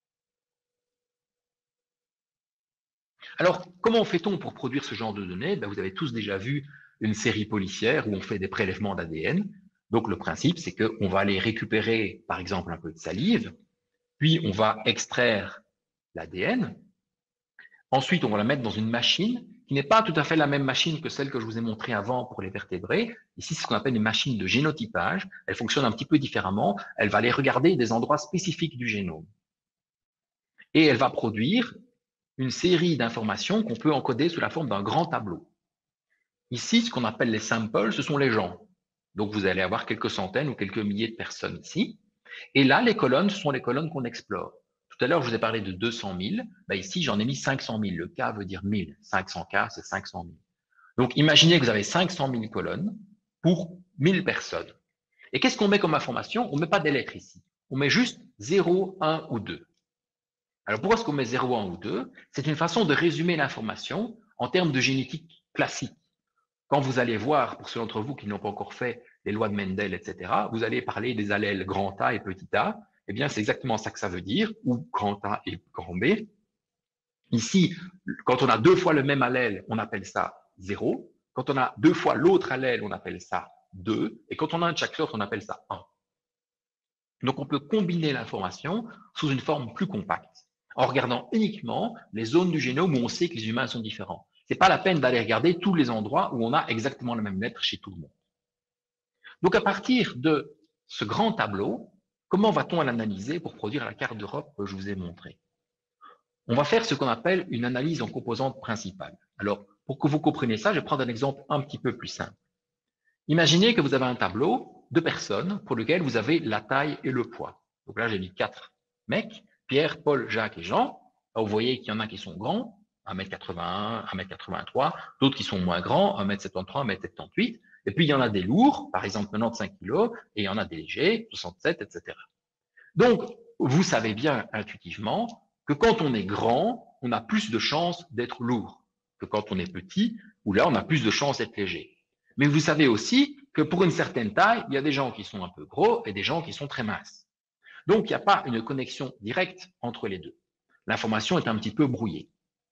Speaker 2: Alors, comment fait-on pour produire ce genre de données? Vous avez tous déjà vu une série policière où on fait des prélèvements d'ADN. Donc, le principe, c'est qu'on va aller récupérer, par exemple, un peu de salive, puis on va extraire l'ADN. Ensuite, on va la mettre dans une machine qui n'est pas tout à fait la même machine que celle que je vous ai montrée avant pour les vertébrés. Ici, c'est ce qu'on appelle une machine de génotypage. Elle fonctionne un petit peu différemment. Elle va aller regarder des endroits spécifiques du génome. Et elle va produire une série d'informations qu'on peut encoder sous la forme d'un grand tableau. Ici, ce qu'on appelle les samples, ce sont les gens. Donc, vous allez avoir quelques centaines ou quelques milliers de personnes ici. Et là, les colonnes, ce sont les colonnes qu'on explore. Tout à l'heure, je vous ai parlé de 200 000. Ici, j'en ai mis 500 000. Le K veut dire 1000. 500 K, c'est 500 000. Donc, imaginez que vous avez 500 000 colonnes pour 1000 personnes. Et qu'est-ce qu'on met comme information? On ne met pas des lettres ici. On met juste 0, 1 ou 2. Alors, pourquoi est-ce qu'on met 0, 1 ou 2? C'est une façon de résumer l'information en termes de génétique classique. Quand vous allez voir, pour ceux d'entre vous qui n'ont pas encore fait les lois de Mendel, etc., vous allez parler des allèles grand A et petit a. Eh bien, c'est exactement ça que ça veut dire, ou grand A et grand B. Ici, quand on a 2 fois le même allèle, on appelle ça 0. Quand on a 2 fois l'autre allèle, on appelle ça 2. Et quand on a un de chaque sorte, on appelle ça 1. Donc, on peut combiner l'information sous une forme plus compacte, en regardant uniquement les zones du génome où on sait que les humains sont différents. Ce n'est pas la peine d'aller regarder tous les endroits où on a exactement la même lettre chez tout le monde. Donc, à partir de ce grand tableau, comment va-t-on l'analyser pour produire la carte d'Europe que je vous ai montrée? On va faire ce qu'on appelle une analyse en composantes principales. Alors, pour que vous compreniez ça, je vais prendre un exemple un petit peu plus simple. Imaginez que vous avez un tableau de personnes pour lequel vous avez la taille et le poids. Donc là, j'ai mis 4 mecs, Pierre, Paul, Jacques et Jean. Alors, vous voyez qu'il y en a qui sont grands, 1m81, 1m83, d'autres qui sont moins grands, 1m73, 1m78. Et puis, il y en a des lourds, par exemple 95 kg, et il y en a des légers, 67, etc. Donc, vous savez bien intuitivement que quand on est grand, on a plus de chances d'être lourd que quand on est petit, où là, on a plus de chances d'être léger. Mais vous savez aussi que pour une certaine taille, il y a des gens qui sont un peu gros et des gens qui sont très minces. Donc, il n'y a pas une connexion directe entre les deux. L'information est un petit peu brouillée.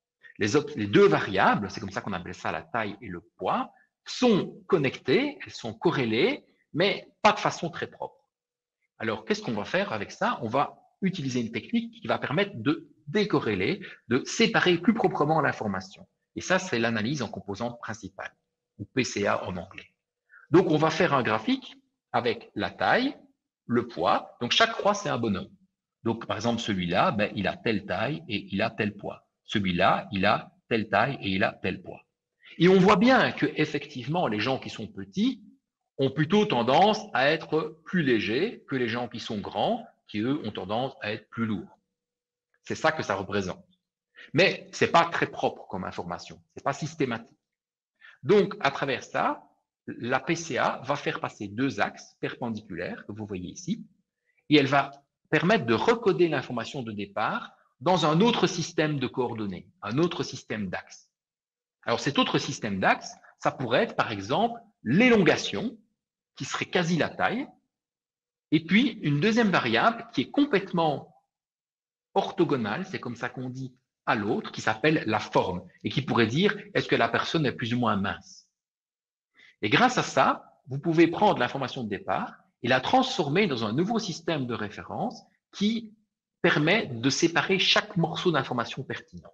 Speaker 2: Les deux variables, c'est comme ça qu'on appelle ça la taille et le poids, sont connectées, elles sont corrélées, mais pas de façon très propre. Alors, qu'est-ce qu'on va faire avec ça? On va utiliser une technique qui va permettre de décorréler, de séparer plus proprement l'information. Et ça, c'est l'analyse en composantes principales, ou PCA en anglais. Donc, on va faire un graphique avec la taille, le poids. Donc, chaque croix, c'est un bonhomme. Donc, par exemple, celui-là, ben, il a telle taille et il a tel poids. Celui-là, il a telle taille et il a tel poids. Et on voit bien que effectivement, les gens qui sont petits ont plutôt tendance à être plus légers que les gens qui sont grands, qui eux ont tendance à être plus lourds. C'est ça que ça représente. Mais c'est pas très propre comme information, c'est pas systématique. Donc, à travers ça, la PCA va faire passer deux axes perpendiculaires que vous voyez ici, et elle va permettre de recoder l'information de départ dans un autre système de coordonnées, un autre système d'axes. Alors, cet autre système d'axes, ça pourrait être, par exemple, l'élongation, qui serait quasi la taille, et puis une deuxième variable qui est complètement orthogonale, c'est comme ça qu'on dit, à l'autre, qui s'appelle la forme, et qui pourrait dire est-ce que la personne est plus ou moins mince. Et grâce à ça, vous pouvez prendre l'information de départ et la transformer dans un nouveau système de référence qui permet de séparer chaque morceau d'information pertinent.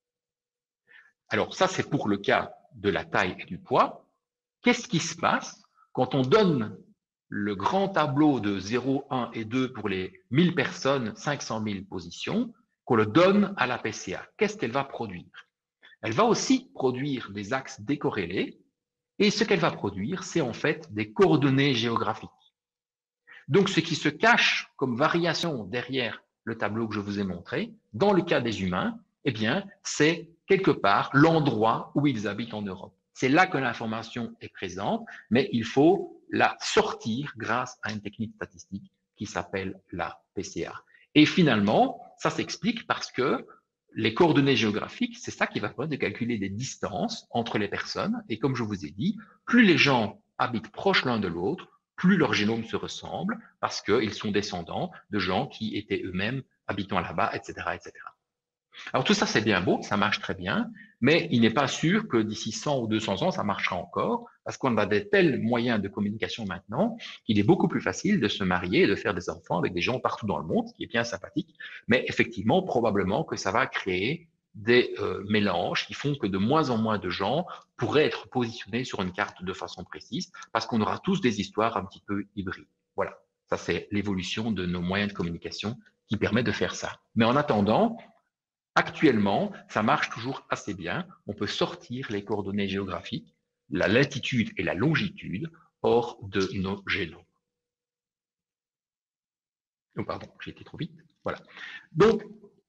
Speaker 2: Alors ça, c'est pour le cas de la taille et du poids. Qu'est-ce qui se passe quand on donne le grand tableau de 0, 1 et 2 pour les 1000 personnes, 500 000 positions, qu'on le donne à la PCA? Qu'est-ce qu'elle va produire? Elle va aussi produire des axes décorrélés, et ce qu'elle va produire, c'est en fait des coordonnées géographiques. Donc, ce qui se cache comme variation derrière le tableau que je vous ai montré, dans le cas des humains, eh bien, c'est quelque part l'endroit où ils habitent en Europe. C'est là que l'information est présente, mais il faut la sortir grâce à une technique statistique qui s'appelle la PCA. Et finalement, ça s'explique parce que les coordonnées géographiques, c'est ça qui va permettre de calculer des distances entre les personnes. Et comme je vous ai dit, plus les gens habitent proches l'un de l'autre, plus leur génome se ressemble, parce qu'ils sont descendants de gens qui étaient eux-mêmes habitants là-bas, etc., etc. Alors tout ça, c'est bien beau, ça marche très bien, mais il n'est pas sûr que d'ici 100 ou 200 ans, ça marchera encore, parce qu'on a de tels moyens de communication maintenant qu'il est beaucoup plus facile de se marier et de faire des enfants avec des gens partout dans le monde, ce qui est bien sympathique, mais effectivement, probablement que ça va créer des mélanges qui font que de moins en moins de gens pourraient être positionnés sur une carte de façon précise, parce qu'on aura tous des histoires un petit peu hybrides. Voilà, ça c'est l'évolution de nos moyens de communication qui permet de faire ça. Mais en attendant, actuellement, ça marche toujours assez bien. On peut sortir les coordonnées géographiques, la latitude et la longitude, hors de nos génomes. Oh, pardon, j'ai été trop vite. Voilà. Donc,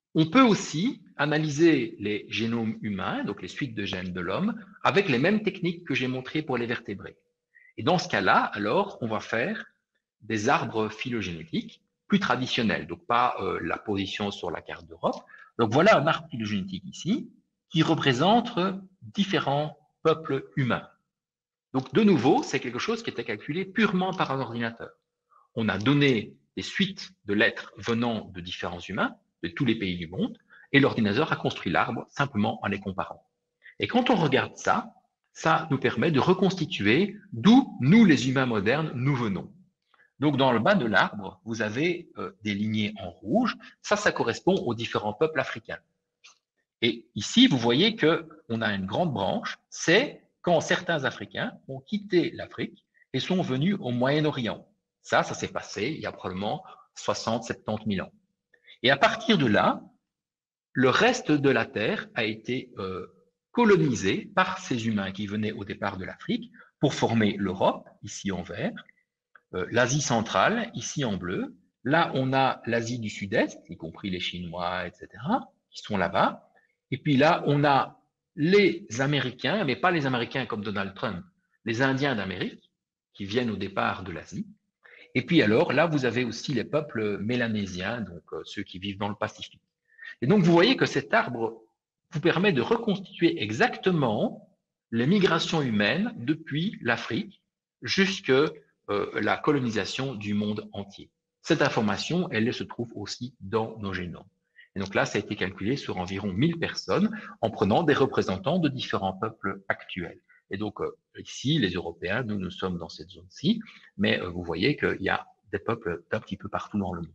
Speaker 2: On peut aussi analyser les génomes humains, donc les suites de gènes de l'homme, avec les mêmes techniques que j'ai montrées pour les vertébrés. Et dans ce cas-là, alors, on va faire des arbres phylogénétiques plus traditionnels, donc pas la position sur la carte d'Europe. Donc voilà un arbre phylogénétique ici qui représente différents peuples humains. Donc de nouveau, c'est quelque chose qui était calculé purement par un ordinateur. On a donné des suites de lettres venant de différents humains, de tous les pays du monde, et l'ordinateur a construit l'arbre simplement en les comparant. Et quand on regarde ça, ça nous permet de reconstituer d'où nous, les humains modernes, nous venons. Donc, dans le bas de l'arbre, vous avez des lignées en rouge. Ça correspond aux différents peuples africains. Et ici, vous voyez qu'on a une grande branche. C'est quand certains Africains ont quitté l'Afrique et sont venus au Moyen-Orient. Ça s'est passé il y a probablement 60, 70 000 ans. Et à partir de là, le reste de la Terre a été colonisé par ces humains qui venaient au départ de l'Afrique pour former l'Europe, ici en vert, l'Asie centrale, ici en bleu. Là, on a l'Asie du Sud-Est, y compris les Chinois, etc., qui sont là-bas. Et puis là, on a les Américains, mais pas les Américains comme Donald Trump, les Indiens d'Amérique, qui viennent au départ de l'Asie. Et puis alors, là, vous avez aussi les peuples mélanésiens, donc ceux qui vivent dans le Pacifique. Et donc, vous voyez que cet arbre vous permet de reconstituer exactement les migrations humaines depuis l'Afrique jusqu'à la colonisation du monde entier. Cette information, elle se trouve aussi dans nos génomes. Et donc là, ça a été calculé sur environ 1000 personnes en prenant des représentants de différents peuples actuels. Et donc ici, les Européens, nous sommes dans cette zone-ci, mais vous voyez qu'il y a des peuples d'un petit peu partout dans le monde.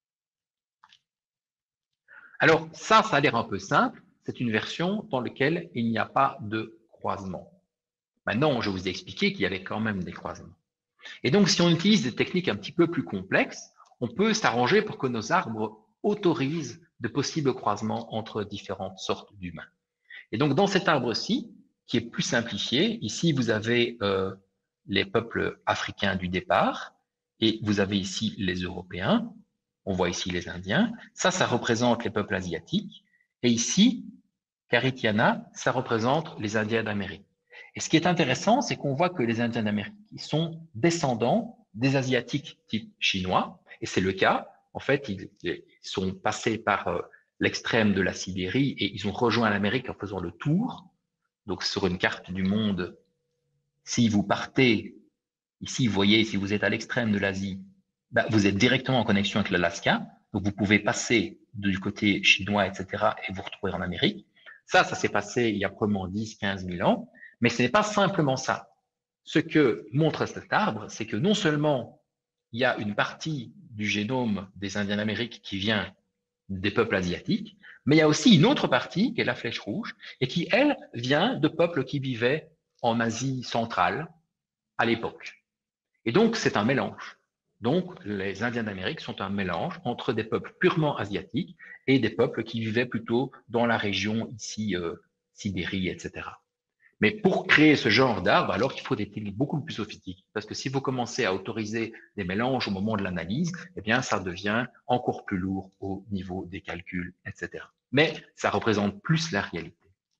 Speaker 2: Alors ça a l'air un peu simple. C'est une version dans laquelle il n'y a pas de croisement. Maintenant, je vous ai expliqué qu'il y avait quand même des croisements. Et donc, si on utilise des techniques un petit peu plus complexes, on peut s'arranger pour que nos arbres autorisent de possibles croisements entre différentes sortes d'humains. Et donc, dans cet arbre-ci, qui est plus simplifié, ici, vous avez les peuples africains du départ, et vous avez ici les Européens, on voit ici les Indiens, ça représente les peuples asiatiques, et ici, Caritiana, ça représente les Indiens d'Amérique. Et ce qui est intéressant, c'est qu'on voit que les Indiens d'Amérique sont descendants des Asiatiques type chinois, et c'est le cas. En fait, ils sont passés par l'extrême de la Sibérie et ils ont rejoint l'Amérique en faisant le tour. Donc, sur une carte du monde, si vous partez ici, vous voyez, si vous êtes à l'extrême de l'Asie, ben, vous êtes directement en connexion avec l'Alaska. Donc, vous pouvez passer du côté chinois, etc., et vous retrouver en Amérique. Ça s'est passé il y a probablement 10, 15 000 ans. Mais ce n'est pas simplement ça. Ce que montre cet arbre, c'est que non seulement il y a une partie du génome des Indiens d'Amérique qui vient des peuples asiatiques, mais il y a aussi une autre partie, qui est la flèche rouge, et qui, elle, vient de peuples qui vivaient en Asie centrale à l'époque. Et donc, c'est un mélange. Donc, les Indiens d'Amérique sont un mélange entre des peuples purement asiatiques et des peuples qui vivaient plutôt dans la région ici, Sibérie, etc. Mais pour créer ce genre d'arbre, alors il faut des techniques beaucoup plus sophistiquées. Parce que si vous commencez à autoriser des mélanges au moment de l'analyse, eh bien, ça devient encore plus lourd au niveau des calculs, etc. Mais ça représente plus la réalité.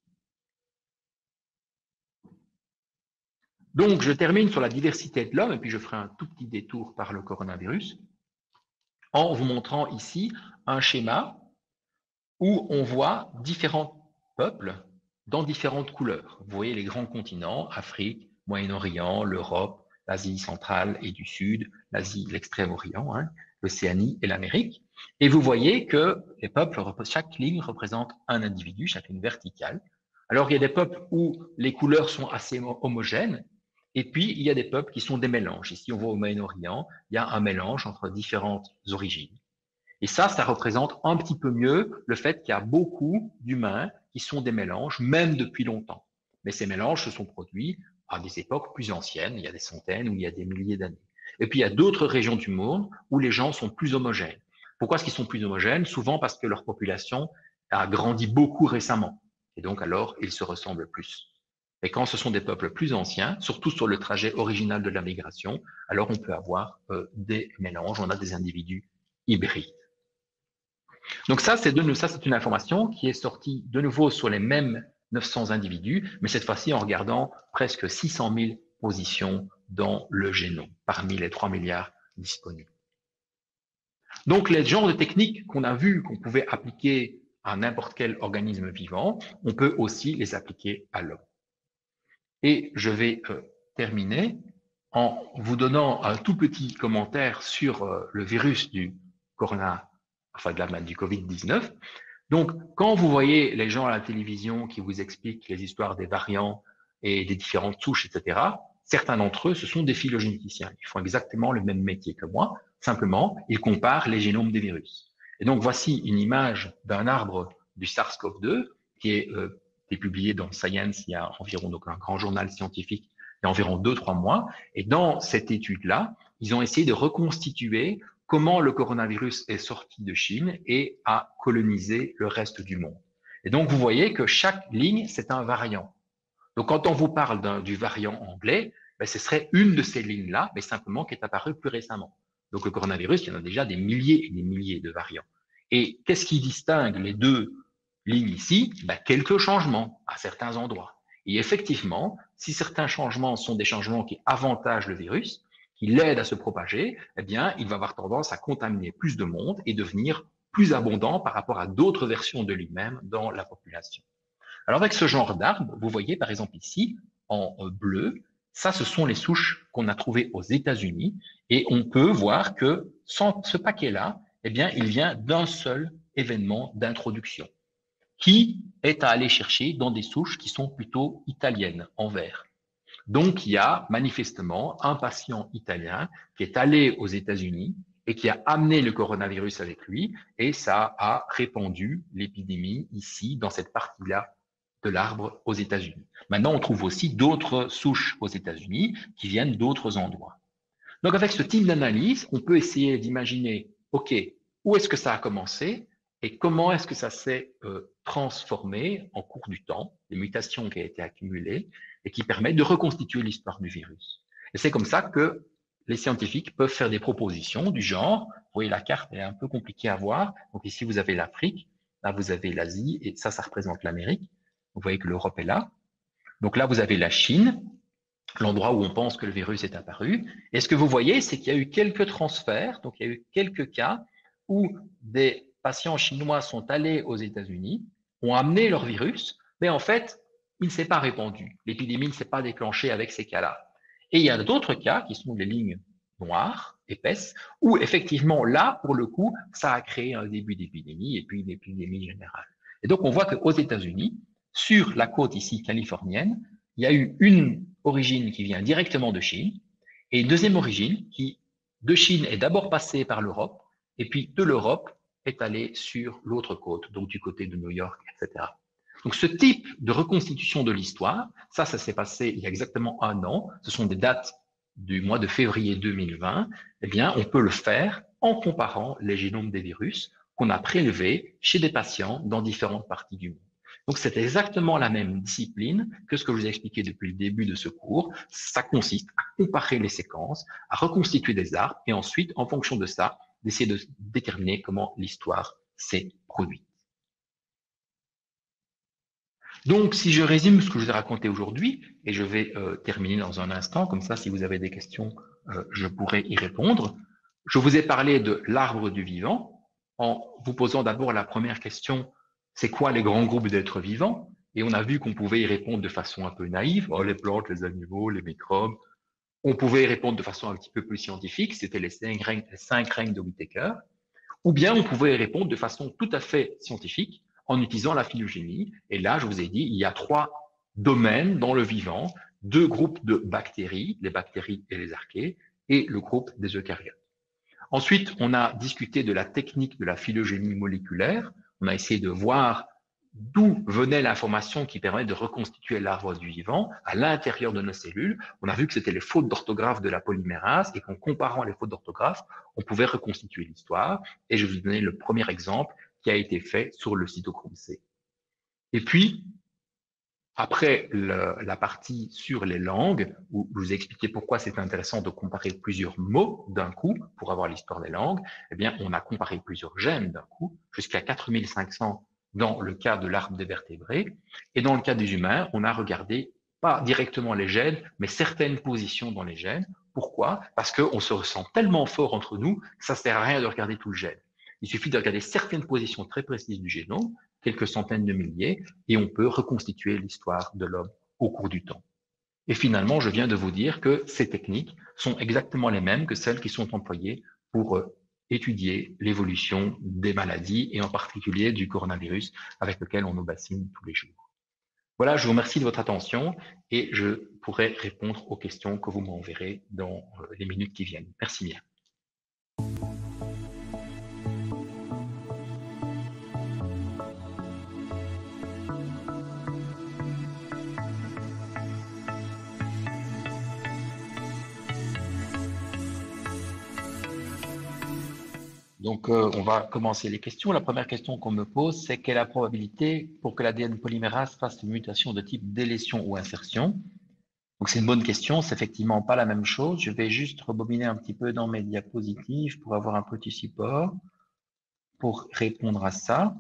Speaker 2: Donc, je termine sur la diversité de l'homme, et puis je ferai un tout petit détour par le coronavirus, en vous montrant ici un schéma où on voit différents peuples dans différentes couleurs. Vous voyez les grands continents, Afrique, Moyen-Orient, l'Europe, l'Asie centrale et du Sud, l'Asie, l'Extrême-Orient, l'Océanie et l'Amérique. Et vous voyez que les peuples, chaque ligne représente un individu, chaque ligne verticale. Alors, il y a des peuples où les couleurs sont assez homogènes, et puis il y a des peuples qui sont des mélanges. Ici, on voit au Moyen-Orient, il y a un mélange entre différentes origines. Et ça représente un petit peu mieux le fait qu'il y a beaucoup d'humains qui sont des mélanges, même depuis longtemps. Mais ces mélanges se sont produits à des époques plus anciennes, il y a des centaines ou il y a des milliers d'années. Et puis il y a d'autres régions du monde où les gens sont plus homogènes. Pourquoi est-ce qu'ils sont plus homogènes? Souvent parce que leur population a grandi beaucoup récemment. Et donc alors, ils se ressemblent plus. Et quand ce sont des peuples plus anciens, surtout sur le trajet original de la migration, alors on peut avoir des mélanges, on a des individus hybrides. Donc ça, c'est une information qui est sortie de nouveau sur les mêmes 900 individus, mais cette fois-ci en regardant presque 600 000 positions dans le génome, parmi les 3 milliards disponibles. Donc les genres de techniques qu'on a vues, qu'on pouvait appliquer à n'importe quel organisme vivant, on peut aussi les appliquer à l'homme. Et je vais terminer en vous donnant un tout petit commentaire sur le virus du du Covid-19. Donc, quand vous voyez les gens à la télévision qui vous expliquent les histoires des variants et des différentes souches, etc., certains d'entre eux, ce sont des phylogénéticiens. Ils font exactement le même métier que moi. Simplement, ils comparent les génomes des virus. Et donc, voici une image d'un arbre du SARS-CoV-2 qui est publié dans Science il y a environ, donc un grand journal scientifique, il y a environ 2-3 mois. Et dans cette étude-là, ils ont essayé de reconstituer comment le coronavirus est sorti de Chine et a colonisé le reste du monde. Et donc, vous voyez que chaque ligne, c'est un variant. Donc, quand on vous parle du variant anglais, ben, ce serait une de ces lignes-là, mais simplement qui est apparue plus récemment. Donc, le coronavirus, il y en a déjà des milliers et des milliers de variants. Et qu'est-ce qui distingue les deux lignes ici? Ben, quelques changements à certains endroits. Et effectivement, si certains changements sont des changements qui avantagent le virus, qui l'aide à se propager, eh bien, il va avoir tendance à contaminer plus de monde et devenir plus abondant par rapport à d'autres versions de lui-même dans la population. Alors, avec ce genre d'arbre, vous voyez par exemple ici, en bleu, ça, ce sont les souches qu'on a trouvées aux États-Unis et on peut voir que sans ce paquet-là, eh bien, il vient d'un seul événement d'introduction qui est à aller chercher dans des souches qui sont plutôt italiennes, en vert. Donc, il y a manifestement un patient italien qui est allé aux États-Unis et qui a amené le coronavirus avec lui, et ça a répandu l'épidémie ici, dans cette partie-là de l'arbre aux États-Unis. Maintenant, on trouve aussi d'autres souches aux États-Unis qui viennent d'autres endroits. Donc, avec ce type d'analyse, on peut essayer d'imaginer, OK, où est-ce que ça a commencé et comment est-ce que ça s'est transformé en cours du temps, les mutations qui ont été accumulées et qui permettent de reconstituer l'histoire du virus. Et c'est comme ça que les scientifiques peuvent faire des propositions du genre, vous voyez la carte est un peu compliquée à voir, donc ici vous avez l'Afrique, là vous avez l'Asie et ça représente l'Amérique. Vous voyez que l'Europe est là. Donc là vous avez la Chine, l'endroit où on pense que le virus est apparu. Et ce que vous voyez, c'est qu'il y a eu quelques transferts, donc il y a eu quelques cas où des patients chinois sont allés aux États-Unis, ont amené leur virus, mais en fait, il ne s'est pas répandu. L'épidémie ne s'est pas déclenchée avec ces cas-là. Et il y a d'autres cas qui sont des lignes noires, épaisses, où effectivement, là, pour le coup, ça a créé un début d'épidémie et puis une épidémie générale. Et donc, on voit qu'aux États-Unis, sur la côte ici californienne, il y a eu une origine qui vient directement de Chine et une deuxième origine qui, de Chine, est d'abord passée par l'Europe et puis de l'Europe est allée sur l'autre côte, donc du côté de New York, etc. Donc ce type de reconstitution de l'histoire, ça s'est passé il y a exactement 1 an, ce sont des dates du mois de février 2020, eh bien on peut le faire en comparant les génomes des virus qu'on a prélevés chez des patients dans différentes parties du monde. Donc, c'est exactement la même discipline que ce que je vous ai expliqué depuis le début de ce cours. Ça consiste à comparer les séquences, à reconstituer des arbres et ensuite, en fonction de ça, d'essayer de déterminer comment l'histoire s'est produite. Donc, si je résume ce que je vous ai raconté aujourd'hui, et je vais terminer dans un instant, comme ça, si vous avez des questions, je pourrai y répondre. Je vous ai parlé de l'arbre du vivant, en vous posant d'abord la première question, c'est quoi les grands groupes d'êtres vivants? Et on a vu qu'on pouvait y répondre de façon un peu naïve, oh, les plantes, les animaux, les microbes. On pouvait y répondre de façon un petit peu plus scientifique, c'était les 5 règnes de Whittaker. Ou bien on pouvait y répondre de façon tout à fait scientifique, en utilisant la phylogénie. Et là, je vous ai dit, il y a 3 domaines dans le vivant, 2 groupes de bactéries, les bactéries et les archées, et le groupe des eucaryotes. Ensuite, on a discuté de la technique de la phylogénie moléculaire. On a essayé de voir d'où venait l'information qui permet de reconstituer l'arbre du vivant à l'intérieur de nos cellules. On a vu que c'était les fautes d'orthographe de la polymérase et qu'en comparant les fautes d'orthographe, on pouvait reconstituer l'histoire. Et je vais vous donner le premier exemple qui a été fait sur le cytochrome C. Et puis, après la partie sur les langues, où je vous ai expliqué pourquoi c'est intéressant de comparer plusieurs mots d'un coup pour avoir l'histoire des langues, eh bien, on a comparé plusieurs gènes d'un coup, jusqu'à 4500 dans le cas de l'arbre des vertébrés. Et dans le cas des humains, on a regardé pas directement les gènes, mais certaines positions dans les gènes. Pourquoi? Parce qu'on se ressent tellement fort entre nous que ça ne sert à rien de regarder tout le gène. Il suffit de regarder certaines positions très précises du génome, quelques centaines de milliers, et on peut reconstituer l'histoire de l'homme au cours du temps. Et finalement, je viens de vous dire que ces techniques sont exactement les mêmes que celles qui sont employées pour étudier l'évolution des maladies et en particulier du coronavirus avec lequel on nous bassine tous les jours. Voilà, je vous remercie de votre attention et je pourrai répondre aux questions que vous m'enverrez dans les minutes qui viennent. Merci bien. Donc, on va commencer les questions. La première question qu'on me pose, c'est quelle est la probabilité pour que l'ADN polymérase fasse une mutation de type délétion ou insertion? Donc, c'est une bonne question. C'est effectivement pas la même chose. Je vais juste rebobiner un petit peu dans mes diapositives pour avoir un petit support pour répondre à ça.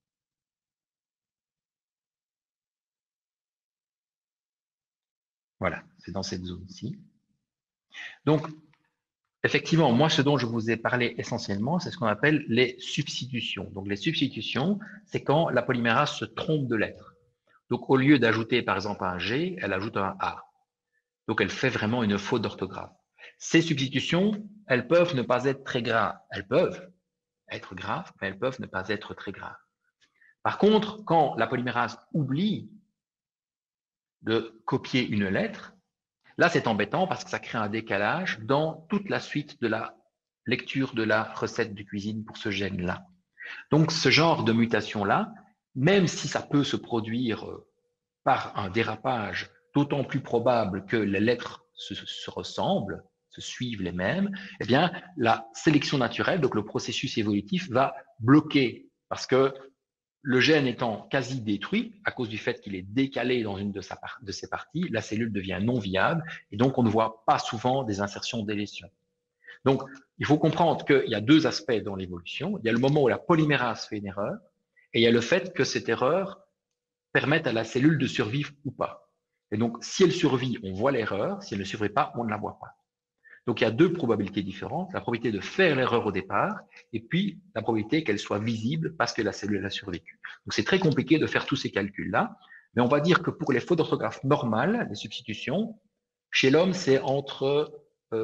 Speaker 2: Voilà, c'est dans cette zone-ci. Donc, effectivement, moi, ce dont je vous ai parlé essentiellement, c'est ce qu'on appelle les substitutions. Donc, les substitutions, c'est quand la polymérase se trompe de lettre. Donc, au lieu d'ajouter, par exemple, un G, elle ajoute un A. Donc, elle fait vraiment une faute d'orthographe. Ces substitutions, elles peuvent ne pas être très graves. Elles peuvent être graves, mais elles peuvent ne pas être très graves. Par contre, quand la polymérase oublie de copier une lettre, là, c'est embêtant parce que ça crée un décalage dans toute la suite de la lecture de la recette de cuisine pour ce gène-là. Donc, ce genre de mutation-là, même si ça peut se produire par un dérapage d'autant plus probable que les lettres se ressemblent, se suivent les mêmes, eh bien, la sélection naturelle, donc le processus évolutif, va bloquer parce que le gène étant quasi détruit à cause du fait qu'il est décalé dans une de ses parties, la cellule devient non viable et donc on ne voit pas souvent des insertions délétions. Donc, il faut comprendre qu'il y a deux aspects dans l'évolution. Il y a le moment où la polymérase fait une erreur et il y a le fait que cette erreur permette à la cellule de survivre ou pas. Et donc, si elle survit, on voit l'erreur. Si elle ne survit pas, on ne la voit pas. Donc, il y a deux probabilités différentes. La probabilité de faire l'erreur au départ et puis la probabilité qu'elle soit visible parce que la cellule a survécu. Donc, c'est très compliqué de faire tous ces calculs-là. Mais on va dire que pour les fautes d'orthographe normales, les substitutions, chez l'homme, c'est entre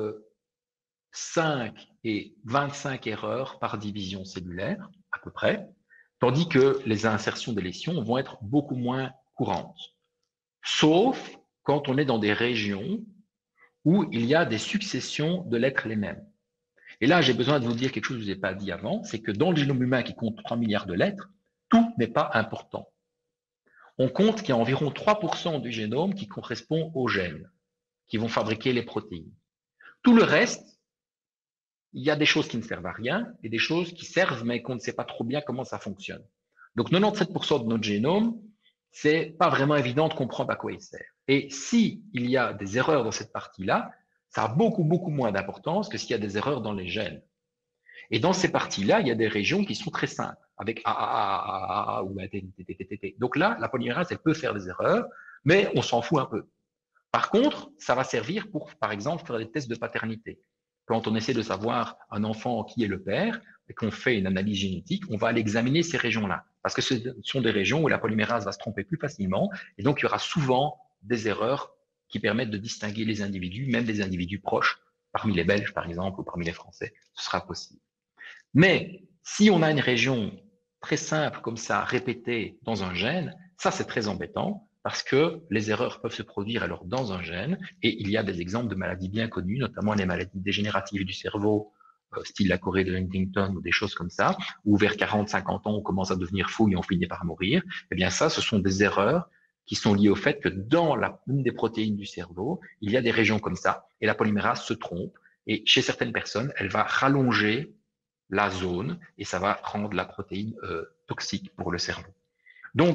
Speaker 2: 5 et 25 erreurs par division cellulaire, à peu près, tandis que les insertions délétions vont être beaucoup moins courantes. Sauf quand on est dans des régions où il y a des successions de lettres les mêmes. Et là, j'ai besoin de vous dire quelque chose que je ne vous ai pas dit avant, c'est que dans le génome humain qui compte 3 milliards de lettres, tout n'est pas important. On compte qu'il y a environ 3% du génome qui correspond aux gènes, qui vont fabriquer les protéines. Tout le reste, il y a des choses qui ne servent à rien et des choses qui servent, mais qu'on ne sait pas trop bien comment ça fonctionne. Donc 97% de notre génome, c'est pas vraiment évident de comprendre à quoi il sert. Et si il y a des erreurs dans cette partie-là, ça a beaucoup, beaucoup moins d'importance que s'il y a des erreurs dans les gènes. Et dans ces parties-là, il y a des régions qui sont très simples, avec A ou T. Donc là, la polymérase, elle peut faire des erreurs, mais on s'en fout un peu. Par contre, ça va servir pour, par exemple, faire des tests de paternité. Quand on essaie de savoir un enfant qui est le père et qu'on fait une analyse génétique, on va aller examiner ces régions-là. Parce que ce sont des régions où la polymérase va se tromper plus facilement. Et donc, il y aura souvent des erreurs qui permettent de distinguer les individus, même des individus proches, parmi les Belges, par exemple, ou parmi les Français. Ce sera possible. Mais si on a une région très simple comme ça, répétée dans un gène, ça, c'est très embêtant parce que les erreurs peuvent se produire alors dans un gène et il y a des exemples de maladies bien connues, notamment les maladies dégénératives du cerveau, style la chorée de Huntington ou des choses comme ça, où vers 40-50 ans, on commence à devenir fou et on finit par mourir. Eh bien, ça, ce sont des erreurs qui sont liées au fait que dans une des protéines du cerveau, il y a des régions comme ça et la polymérase se trompe et chez certaines personnes, elle va rallonger la zone et ça va rendre la protéine toxique pour le cerveau. Donc,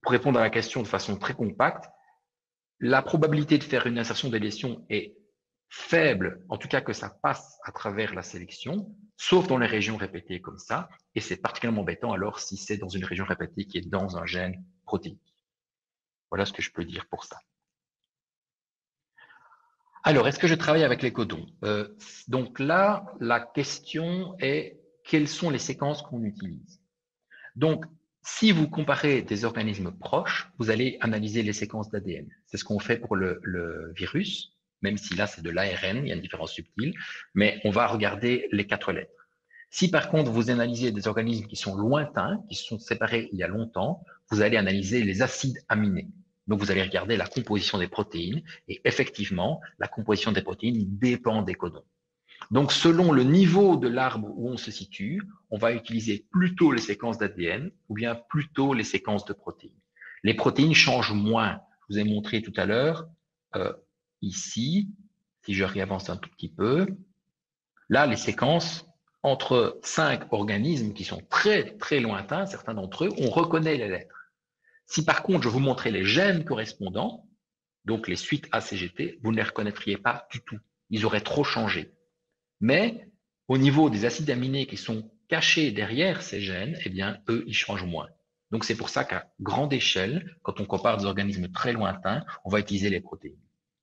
Speaker 2: pour répondre à la question de façon très compacte, la probabilité de faire une insertion délétion est faible, en tout cas que ça passe à travers la sélection, sauf dans les régions répétées comme ça, et c'est particulièrement embêtant alors si c'est dans une région répétée qui est dans un gène protéique. Voilà ce que je peux dire pour ça. Alors, est-ce que je travaille avec les codons? Donc là, la question est quelles sont les séquences qu'on utilise? Donc, si vous comparez des organismes proches, vous allez analyser les séquences d'ADN. C'est ce qu'on fait pour le virus, même si là, c'est de l'ARN, il y a une différence subtile, mais on va regarder les 4 lettres. Si par contre, vous analysez des organismes qui sont lointains, qui se sont séparés il y a longtemps, vous allez analyser les acides aminés. Donc, vous allez regarder la composition des protéines, et effectivement, la composition des protéines dépend des codons. Donc, selon le niveau de l'arbre où on se situe, on va utiliser plutôt les séquences d'ADN ou bien plutôt les séquences de protéines. Les protéines changent moins. Je vous ai montré tout à l'heure, ici, si je réavance un tout petit peu, là, les séquences entre 5 organismes qui sont très, très lointains, certains d'entre eux, on reconnaît les lettres. Si par contre, je vous montrais les gènes correspondants, donc les suites ACGT, vous ne les reconnaîtriez pas du tout. Ils auraient trop changé. Mais au niveau des acides aminés qui sont cachés derrière ces gènes, eh bien, eux, ils changent moins. Donc, c'est pour ça qu'à grande échelle, quand on compare des organismes très lointains, on va utiliser les protéines.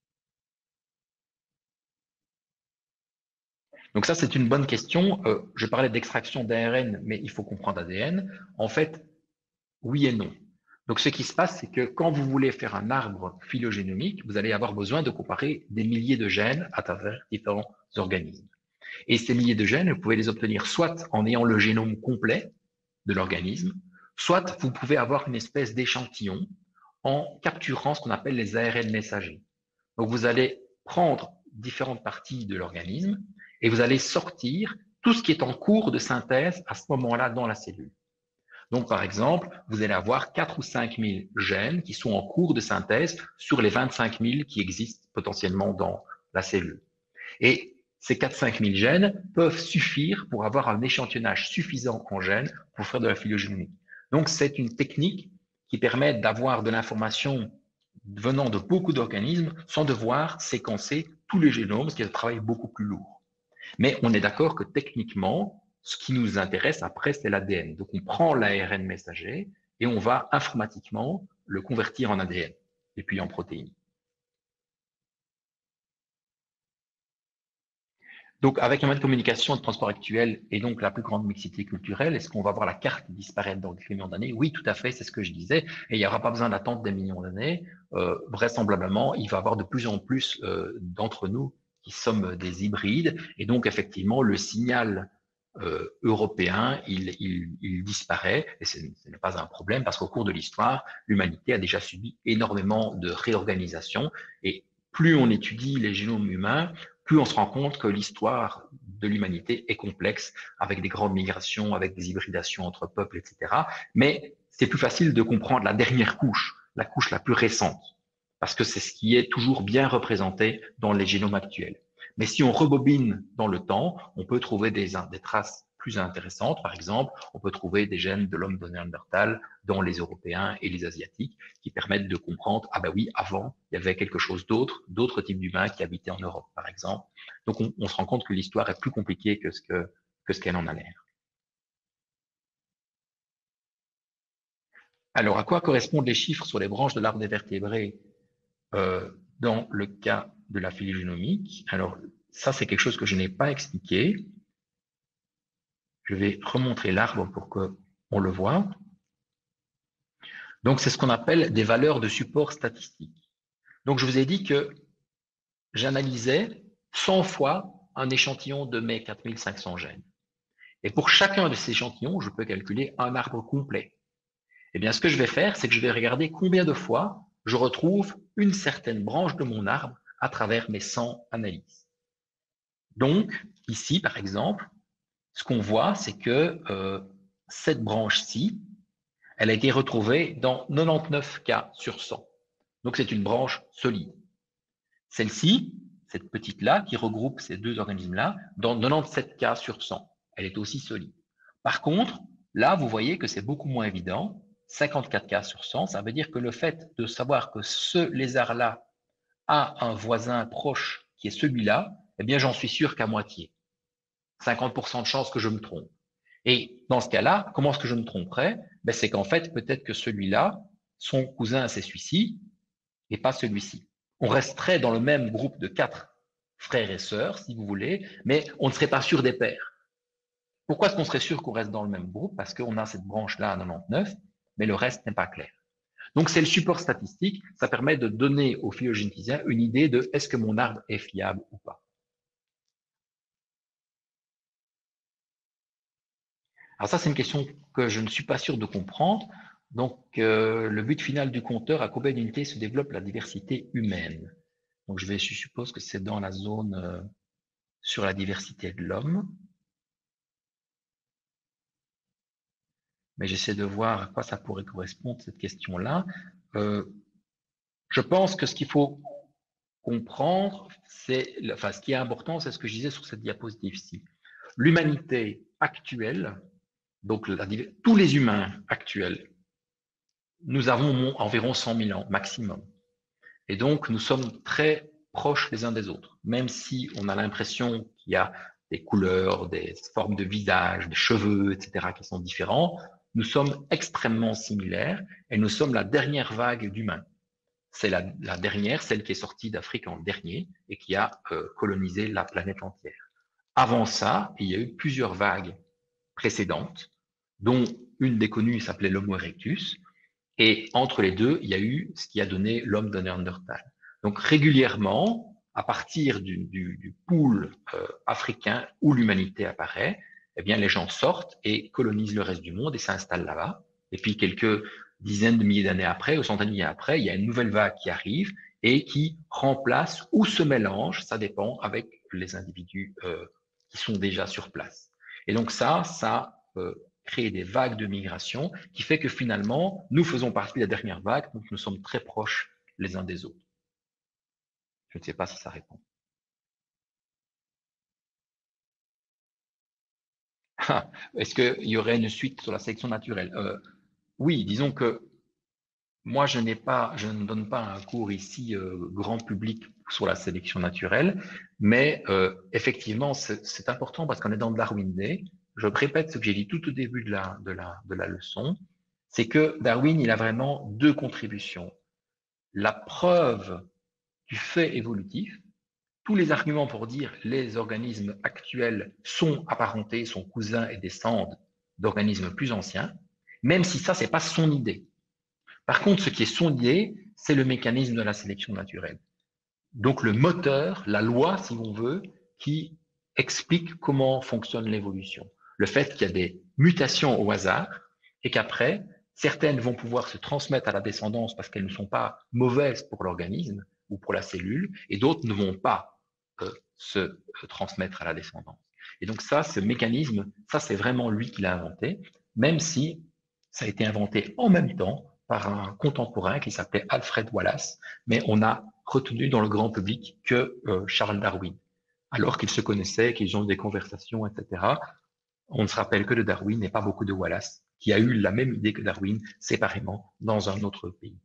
Speaker 2: Donc ça, c'est une bonne question. Je parlais d'extraction d'ARN, mais il faut comprendre ADN. En fait, oui et non. Donc, ce qui se passe, c'est que quand vous voulez faire un arbre phylogénomique, vous allez avoir besoin de comparer des milliers de gènes à travers différents organismes. Et ces milliers de gènes, vous pouvez les obtenir soit en ayant le génome complet de l'organisme, soit vous pouvez avoir une espèce d'échantillon en capturant ce qu'on appelle les ARN messagers. Donc, vous allez prendre différentes parties de l'organisme et vous allez sortir tout ce qui est en cours de synthèse à ce moment-là dans la cellule. Donc, par exemple, vous allez avoir 4 ou 5 000 gènes qui sont en cours de synthèse sur les 25 000 qui existent potentiellement dans la cellule. Et ces 4-5 000 gènes peuvent suffire pour avoir un échantillonnage suffisant en gènes pour faire de la phylogénétique. Donc, c'est une technique qui permet d'avoir de l'information venant de beaucoup d'organismes sans devoir séquencer tous les génomes, ce qui est un travail beaucoup plus lourd. Mais on est d'accord que techniquement, ce qui nous intéresse après, c'est l'ADN. Donc, on prend l'ARN messager et on va informatiquement le convertir en ADN et puis en protéines. Donc, avec un moyen de communication et de transport actuel et donc la plus grande mixité culturelle, est-ce qu'on va voir la carte disparaître dans quelques millions d'années? Oui, tout à fait, c'est ce que je disais. Et il n'y aura pas besoin d'attendre des millions d'années. Vraisemblablement, il va y avoir de plus en plus d'entre nous qui sommes des hybrides. Et donc, effectivement, le signal européen, il disparaît. Et ce n'est pas un problème parce qu'au cours de l'histoire, l'humanité a déjà subi énormément de réorganisation. Et plus on étudie les génomes humains, plus on se rend compte que l'histoire de l'humanité est complexe, avec des grandes migrations, avec des hybridations entre peuples, etc. Mais c'est plus facile de comprendre la dernière couche, la couche la plus récente, parce que c'est ce qui est toujours bien représenté dans les génomes actuels. Mais si on rebobine dans le temps, on peut trouver des traces plus intéressantes. Par exemple, on peut trouver des gènes de l'homme de Néandertal dans les Européens et les Asiatiques qui permettent de comprendre, ah ben oui, avant, il y avait quelque chose d'autre, d'autres types d'humains qui habitaient en Europe, par exemple. Donc, on se rend compte que l'histoire est plus compliquée que ce qu'elle en a l'air. Alors, à quoi correspondent les chiffres sur les branches de l'arbre des vertébrés dans le cas de la phylogénomique? Alors, ça, c'est quelque chose que je n'ai pas expliqué. Je vais remontrer l'arbre pour qu'on le voit. Donc, c'est ce qu'on appelle des valeurs de support statistique. Donc, je vous ai dit que j'analysais 100 fois un échantillon de mes 4500 gènes. Et pour chacun de ces échantillons, je peux calculer un arbre complet. Eh bien, ce que je vais faire, c'est que je vais regarder combien de fois je retrouve une certaine branche de mon arbre à travers mes 100 analyses. Donc, ici, par exemple, ce qu'on voit, c'est que cette branche-ci, elle a été retrouvée dans 99 cas sur 100. Donc, c'est une branche solide. Celle-ci, cette petite-là, qui regroupe ces deux organismes-là, dans 97 cas sur 100. Elle est aussi solide. Par contre, là, vous voyez que c'est beaucoup moins évident. 54 cas sur 100, ça veut dire que le fait de savoir que ce lézard-là a un voisin proche qui est celui-là, eh bien, j'en suis sûr qu'à moitié. 50% de chances que je me trompe. Et dans ce cas-là, comment est-ce que je me tromperais? Ben, c'est qu'en fait, peut-être que celui-là, son cousin, c'est celui-ci, et pas celui-ci. On resterait dans le même groupe de 4 frères et sœurs, si vous voulez, mais on ne serait pas sûr des pairs. Pourquoi est-ce qu'on serait sûr qu'on reste dans le même groupe? Parce qu'on a cette branche-là à 99, mais le reste n'est pas clair. Donc, c'est le support statistique. Ça permet de donner au phylogénéticien une idée de est-ce que mon arbre est fiable ou pas. Alors ça, c'est une question que je ne suis pas sûr de comprendre. Donc, le but final du compteur, à combien d'unités se développe la diversité humaine? Donc, je suppose que c'est dans la zone sur la diversité de l'homme. Mais j'essaie de voir à quoi ça pourrait correspondre, cette question-là. Je pense que ce qu'il faut comprendre, enfin, ce qui est important, c'est ce que je disais sur cette diapositive-ci. L'humanité actuelle, donc tous les humains actuels, nous avons environ 100 000 ans maximum. Et donc, nous sommes très proches les uns des autres, même si on a l'impression qu'il y a des couleurs, des formes de visage, des cheveux, etc., qui sont différents. Nous sommes extrêmement similaires et nous sommes la dernière vague d'humains. C'est la dernière, celle qui est sortie d'Afrique en dernier et qui a colonisé la planète entière. Avant ça, il y a eu plusieurs vagues précédentes, dont une des connues s'appelait l'Homo erectus, et entre les deux, il y a eu ce qui a donné l'homme de Néandertal. Donc régulièrement, à partir du pool africain où l'humanité apparaît, eh bien les gens sortent et colonisent le reste du monde et s'installent là-bas. Et puis quelques dizaines de milliers d'années après, ou centaines de milliers après, il y a une nouvelle vague qui arrive et qui remplace ou se mélange, ça dépend, avec les individus qui sont déjà sur place. Et donc ça créer des vagues de migration qui fait que finalement, nous faisons partie de la dernière vague, donc nous sommes très proches les uns des autres. Je ne sais pas si ça répond. Est-ce qu'il y aurait une suite sur la sélection naturelle? Oui, disons que moi, je ne donne pas un cours ici grand public sur la sélection naturelle, mais effectivement, c'est important parce qu'on est dans le Darwin Day. Je répète ce que j'ai dit tout au début de la leçon, c'est que Darwin, il a vraiment deux contributions. La preuve du fait évolutif, tous les arguments pour dire les organismes actuels sont apparentés, sont cousins et descendent d'organismes plus anciens, même si ça, c'est pas son idée. Par contre, ce qui est son idée, c'est le mécanisme de la sélection naturelle. Donc le moteur, la loi, si on veut, qui explique comment fonctionne l'évolution. Le fait qu'il y a des mutations au hasard et qu'après, certaines vont pouvoir se transmettre à la descendance parce qu'elles ne sont pas mauvaises pour l'organisme ou pour la cellule, et d'autres ne vont pas se transmettre à la descendance. Et donc ça, ce mécanisme, ça c'est vraiment lui qui l'a inventé, même si ça a été inventé en même temps par un contemporain qui s'appelait Alfred Wallace, mais on a retenu dans le grand public que Charles Darwin, alors qu'ils se connaissaient, qu'ils ont eu des conversations, etc. On ne se rappelle que de Darwin et pas beaucoup de Wallace, qui a eu la même idée que Darwin séparément dans un autre pays.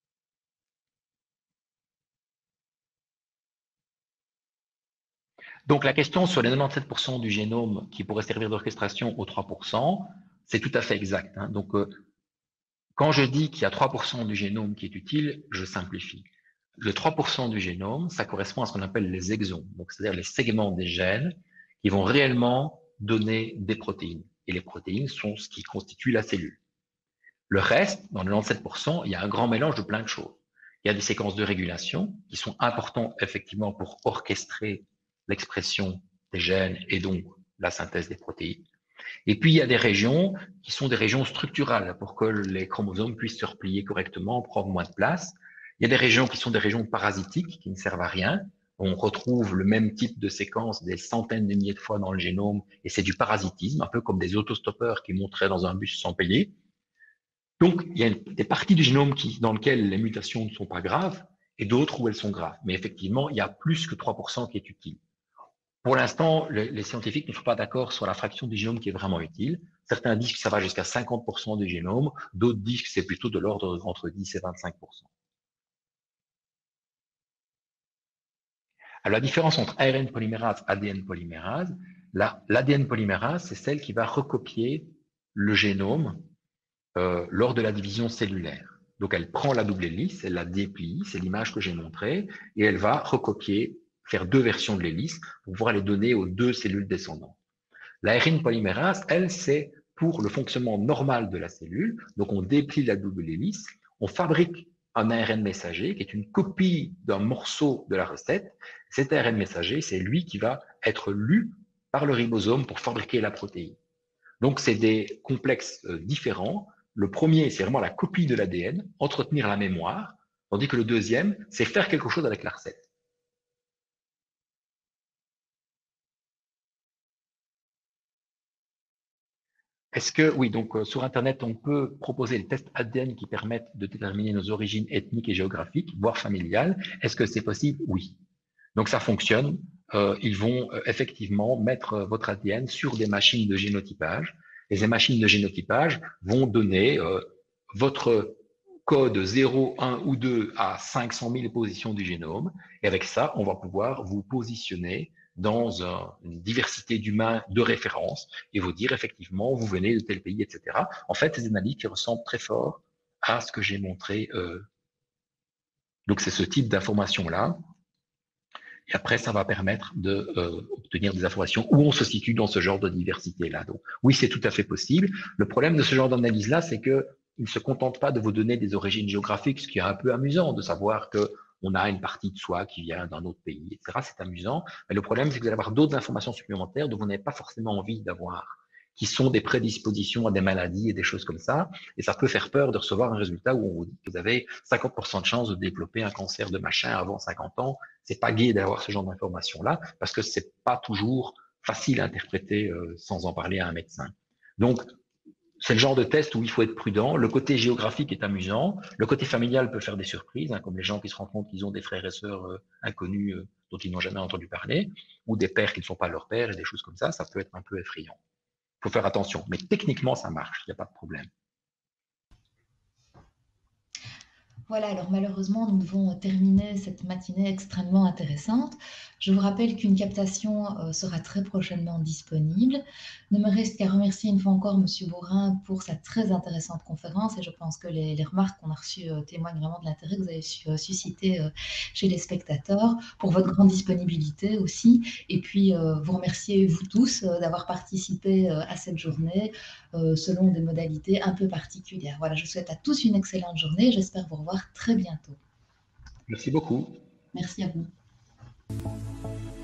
Speaker 2: Donc la question sur les 97% du génome qui pourrait servir d'orchestration aux 3%, c'est tout à fait exact. Hein. Donc quand je dis qu'il y a 3% du génome qui est utile, je simplifie. Le 3% du génome, ça correspond à ce qu'on appelle les exons, donc c'est-à-dire les segments des gènes qui vont réellement donner des protéines. Et les protéines sont ce qui constitue la cellule. Le reste, dans le 97%, il y a un grand mélange de plein de choses. Il y a des séquences de régulation qui sont importantes effectivement pour orchestrer l'expression des gènes et donc la synthèse des protéines. Et puis, il y a des régions qui sont des régions structurales pour que les chromosomes puissent se replier correctement, prendre moins de place. Il y a des régions qui sont des régions parasitiques qui ne servent à rien. On retrouve le même type de séquence des centaines de milliers de fois dans le génome et c'est du parasitisme, un peu comme des autostoppeurs qui monteraient dans un bus sans payer. Donc, il y a des parties du génome dans lesquelles les mutations ne sont pas graves et d'autres où elles sont graves. Mais effectivement, il y a plus que 3% qui est utile. Pour l'instant, les scientifiques ne sont pas d'accord sur la fraction du génome qui est vraiment utile. Certains disent que ça va jusqu'à 50% du génome, d'autres disent que c'est plutôt de l'ordre entre 10 et 25%. Alors, la différence entre ARN polymérase et ADN polymérase, l'ADN polymérase, c'est celle qui va recopier le génome lors de la division cellulaire. Donc, elle prend la double hélice, elle la déplie, c'est l'image que j'ai montrée, et elle va recopier, faire deux versions de l'hélice pour pouvoir les donner aux deux cellules descendantes. L'ARN polymérase, elle, c'est pour le fonctionnement normal de la cellule. Donc, on déplie la double hélice, on fabrique un ARN messager qui est une copie d'un morceau de la recette. Cet ARN messager, c'est lui qui va être lu par le ribosome pour fabriquer la protéine. Donc, c'est des complexes différents. Le premier, c'est vraiment la copie de l'ADN, entretenir la mémoire, tandis que le deuxième, c'est faire quelque chose avec la recette. Est-ce que, oui, donc sur Internet, on peut proposer des tests ADN qui permettent de déterminer nos origines ethniques et géographiques, voire familiales. Est-ce que c'est possible? Oui. Donc ça fonctionne. Ils vont effectivement mettre votre ADN sur des machines de génotypage. Et ces machines de génotypage vont donner votre code 0, 1 ou 2 à 500 000 positions du génome. Et avec ça, on va pouvoir vous positionner dans une diversité d'humains de référence et vous dire effectivement, vous venez de tel pays, etc. En fait, c'est des analyses qui ressemblent très fort à ce que j'ai montré. Donc, c'est ce type d'information-là. Et après, ça va permettre d'obtenir des informations où on se situe dans ce genre de diversité-là. Donc, oui, c'est tout à fait possible. Le problème de ce genre d'analyse-là, c'est que il ne se contente pas de vous donner des origines géographiques, ce qui est un peu amusant de savoir que on a une partie de soi qui vient d'un autre pays, etc. C'est amusant. Mais le problème, c'est que vous allez avoir d'autres informations supplémentaires dont vous n'avez pas forcément envie d'avoir, qui sont des prédispositions à des maladies et des choses comme ça. Et ça peut faire peur de recevoir un résultat où on vous dit que vous avez 50% de chance de développer un cancer de machin avant 50 ans. C'est pas gai d'avoir ce genre d'informations-là parce que c'est pas toujours facile à interpréter sans en parler à un médecin. Donc, c'est le genre de test où il faut être prudent. Le côté géographique est amusant. Le côté familial peut faire des surprises, hein, comme les gens qui se rendent compte qu'ils ont des frères et sœurs inconnus dont ils n'ont jamais entendu parler, ou des pères qui ne sont pas leurs pères et des choses comme ça. Ça peut être un peu effrayant. Il faut faire attention. Mais techniquement, ça marche. Il n'y a pas de problème.
Speaker 1: Voilà, alors malheureusement, nous devons terminer cette matinée extrêmement intéressante. Je vous rappelle qu'une captation sera très prochainement disponible. Ne me reste qu'à remercier une fois encore M. Bourin pour sa très intéressante conférence et je pense que les remarques qu'on a reçues témoignent vraiment de l'intérêt que vous avez suscité chez les spectateurs, pour votre grande disponibilité aussi. Et puis, vous remercier vous tous d'avoir participé à cette journée selon des modalités un peu particulières. Voilà, je vous souhaite à tous une excellente journée. J'espère vous revoir très bientôt.
Speaker 2: Merci beaucoup.
Speaker 1: Merci à vous.